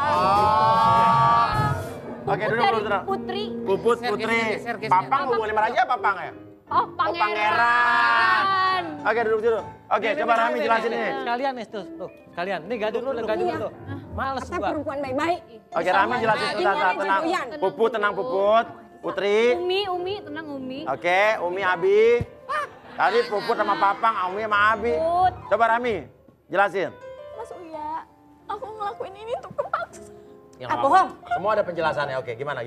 A: Oke,
B: Puput
A: duduk
B: dari
A: dulu.
B: Putri.
A: Puput, Putri.
E: Geser.
A: Papang hubungan sama Raja Papang ya?
B: Oh, Pangeran.
A: Oke, duduk dulu. Oke, coba Rami jelasin ini.
C: Sekalian nih tuh. Sekalian. Nih gaduh dulu tuh. Males
F: Kata
C: gua.
F: perempuan baik-baik.
A: Oke, Rami jelasin tenang. Puput, tenang Puput. Putri.
B: Umi, tenang Umi.
A: Oke, Umi Abi. Tadi Puput sama Papang, Umi sama Abi.
B: Puput.
A: Coba Rami, jelasin.
D: Mas Uya, aku ngelakuin ini tuh kepaksa.
A: Yang bohong. Semua ada penjelasannya. Oke, gimana?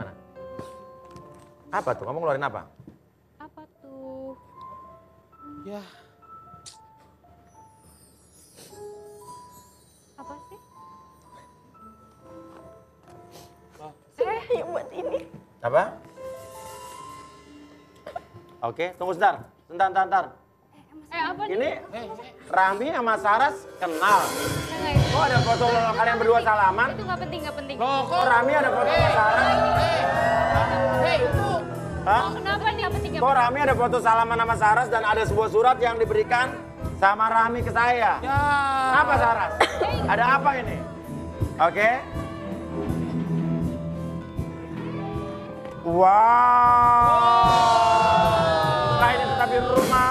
A: Apa tuh? Kamu ngeluarin apa?
B: Apa tuh?
E: Ya.
B: Apa sih?
D: Saya buat ini.
A: Apa? Oke, tunggu sebentar. Sebentar.
B: Apa nih?
A: Ini Rami sama Saras kenal. Kok ada foto kalian berdua salaman?
B: Itu nggak penting.
A: Kok Rami ada foto sama Saras?
E: Hei, itu
A: Hah?
B: Kenapa nih?
A: Kok Rami ada foto salaman sama Saras dan ada sebuah surat yang diberikan sama Rami ke saya?
E: Ya.
A: Apa Saras? Ada apa ini? Oke. Wow. Nah, ini tetap di rumah.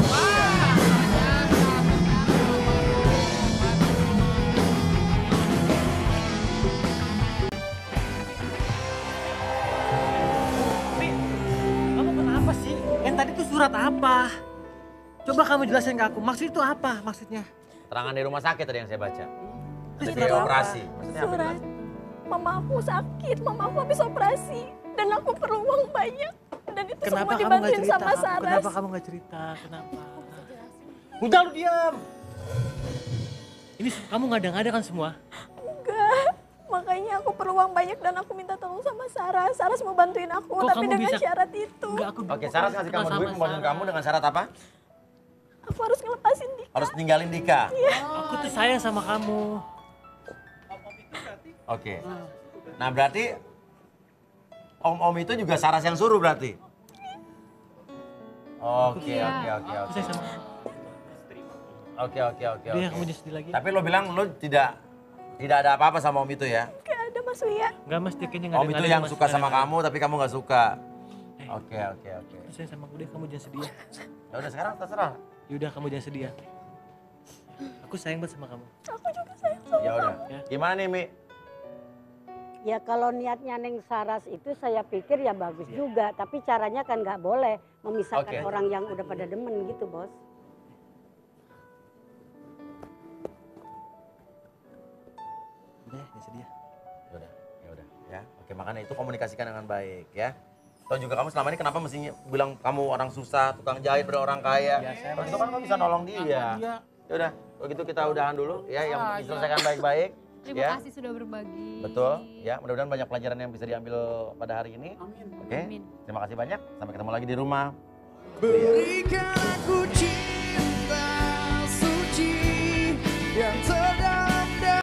C: Kamu kenapa sih? Yang tadi tuh surat apa? Coba kamu jelasin ke aku, maksud itu apa maksudnya?
A: Terangan di rumah sakit tadi yang saya baca.
C: Itu
A: Jadi operasi. Maksudnya apa?
D: Surat. Mama aku sakit, mama aku habis operasi. Dan aku perlu uang banyak. Dan itu
C: Kenapa
D: semua
C: kamu nggak
D: dibantuin
C: cerita?
D: sama Saras.
C: Kenapa kamu nggak cerita? Kenapa? Udah lu diam. Ini kamu ngada-ngada kan semua?
D: Enggak. Makanya aku perlu uang banyak dan aku minta tolong sama Saras. Saras mau bantuin aku,
C: Kok
D: tapi
C: kamu
D: dengan
C: bisa-
D: syarat itu.
C: Enggak, aku
A: Oke, Saras ngasih kamu duit membantu kamu dengan syarat apa?
D: Aku harus ngelepasin Dika.
A: Harus ninggalin Dika.
C: Aku tuh sayang sama kamu.
A: Oke. Nah berarti om-om itu juga Saras yang suruh berarti? Oke.
C: Aku sayang sama kamu.
A: Oke.
C: Dia kamu jadi sedih lagi.
A: Tapi lo bilang lo tidak ada apa-apa sama om itu ya?
D: Gak ada Mas Wia.
C: Enggak mas, dia kayaknya nggak
A: Om
C: ada
A: itu
C: ngada
A: yang
C: Mas.
A: suka sama
C: Nggak ada.
A: kamu tapi kamu nggak suka.
C: Eh.
A: Oke.
C: Aku sayang sama aku deh, kamu jangan sedih.
A: Ya udah sekarang terserah.
C: Yaudah kamu jangan sedih ya. Aku sayang banget sama kamu.
D: Aku juga sayang sama
A: Ya udah.
C: Ya.
A: Gimana nih Mi?
H: Ya kalau niatnya Neng Saras itu saya pikir ya bagus juga. Tapi caranya kan nggak boleh memisahkan
A: Oke.
H: orang yang udah pada demen gitu bos.
C: Udah, jangan sedih ya.
A: Ya udah. Ya. Oke, makanya itu komunikasikan dengan baik ya. Toh juga kamu selama ini kenapa mesti bilang kamu orang susah, tukang jahit pada orang kaya? Kalau gitu kan kamu bisa nolong dia. Ya udah, kalau gitu kita udahan dulu ya, yang diselesaikan baik-baik.
B: Terima
A: Ya.
B: kasih sudah berbagi.
A: Betul, ya. Mudah-mudahan banyak pelajaran yang bisa diambil pada hari ini. Oke.
B: Amin.
A: Terima kasih banyak. Sampai ketemu lagi di rumah.
G: Berikan aku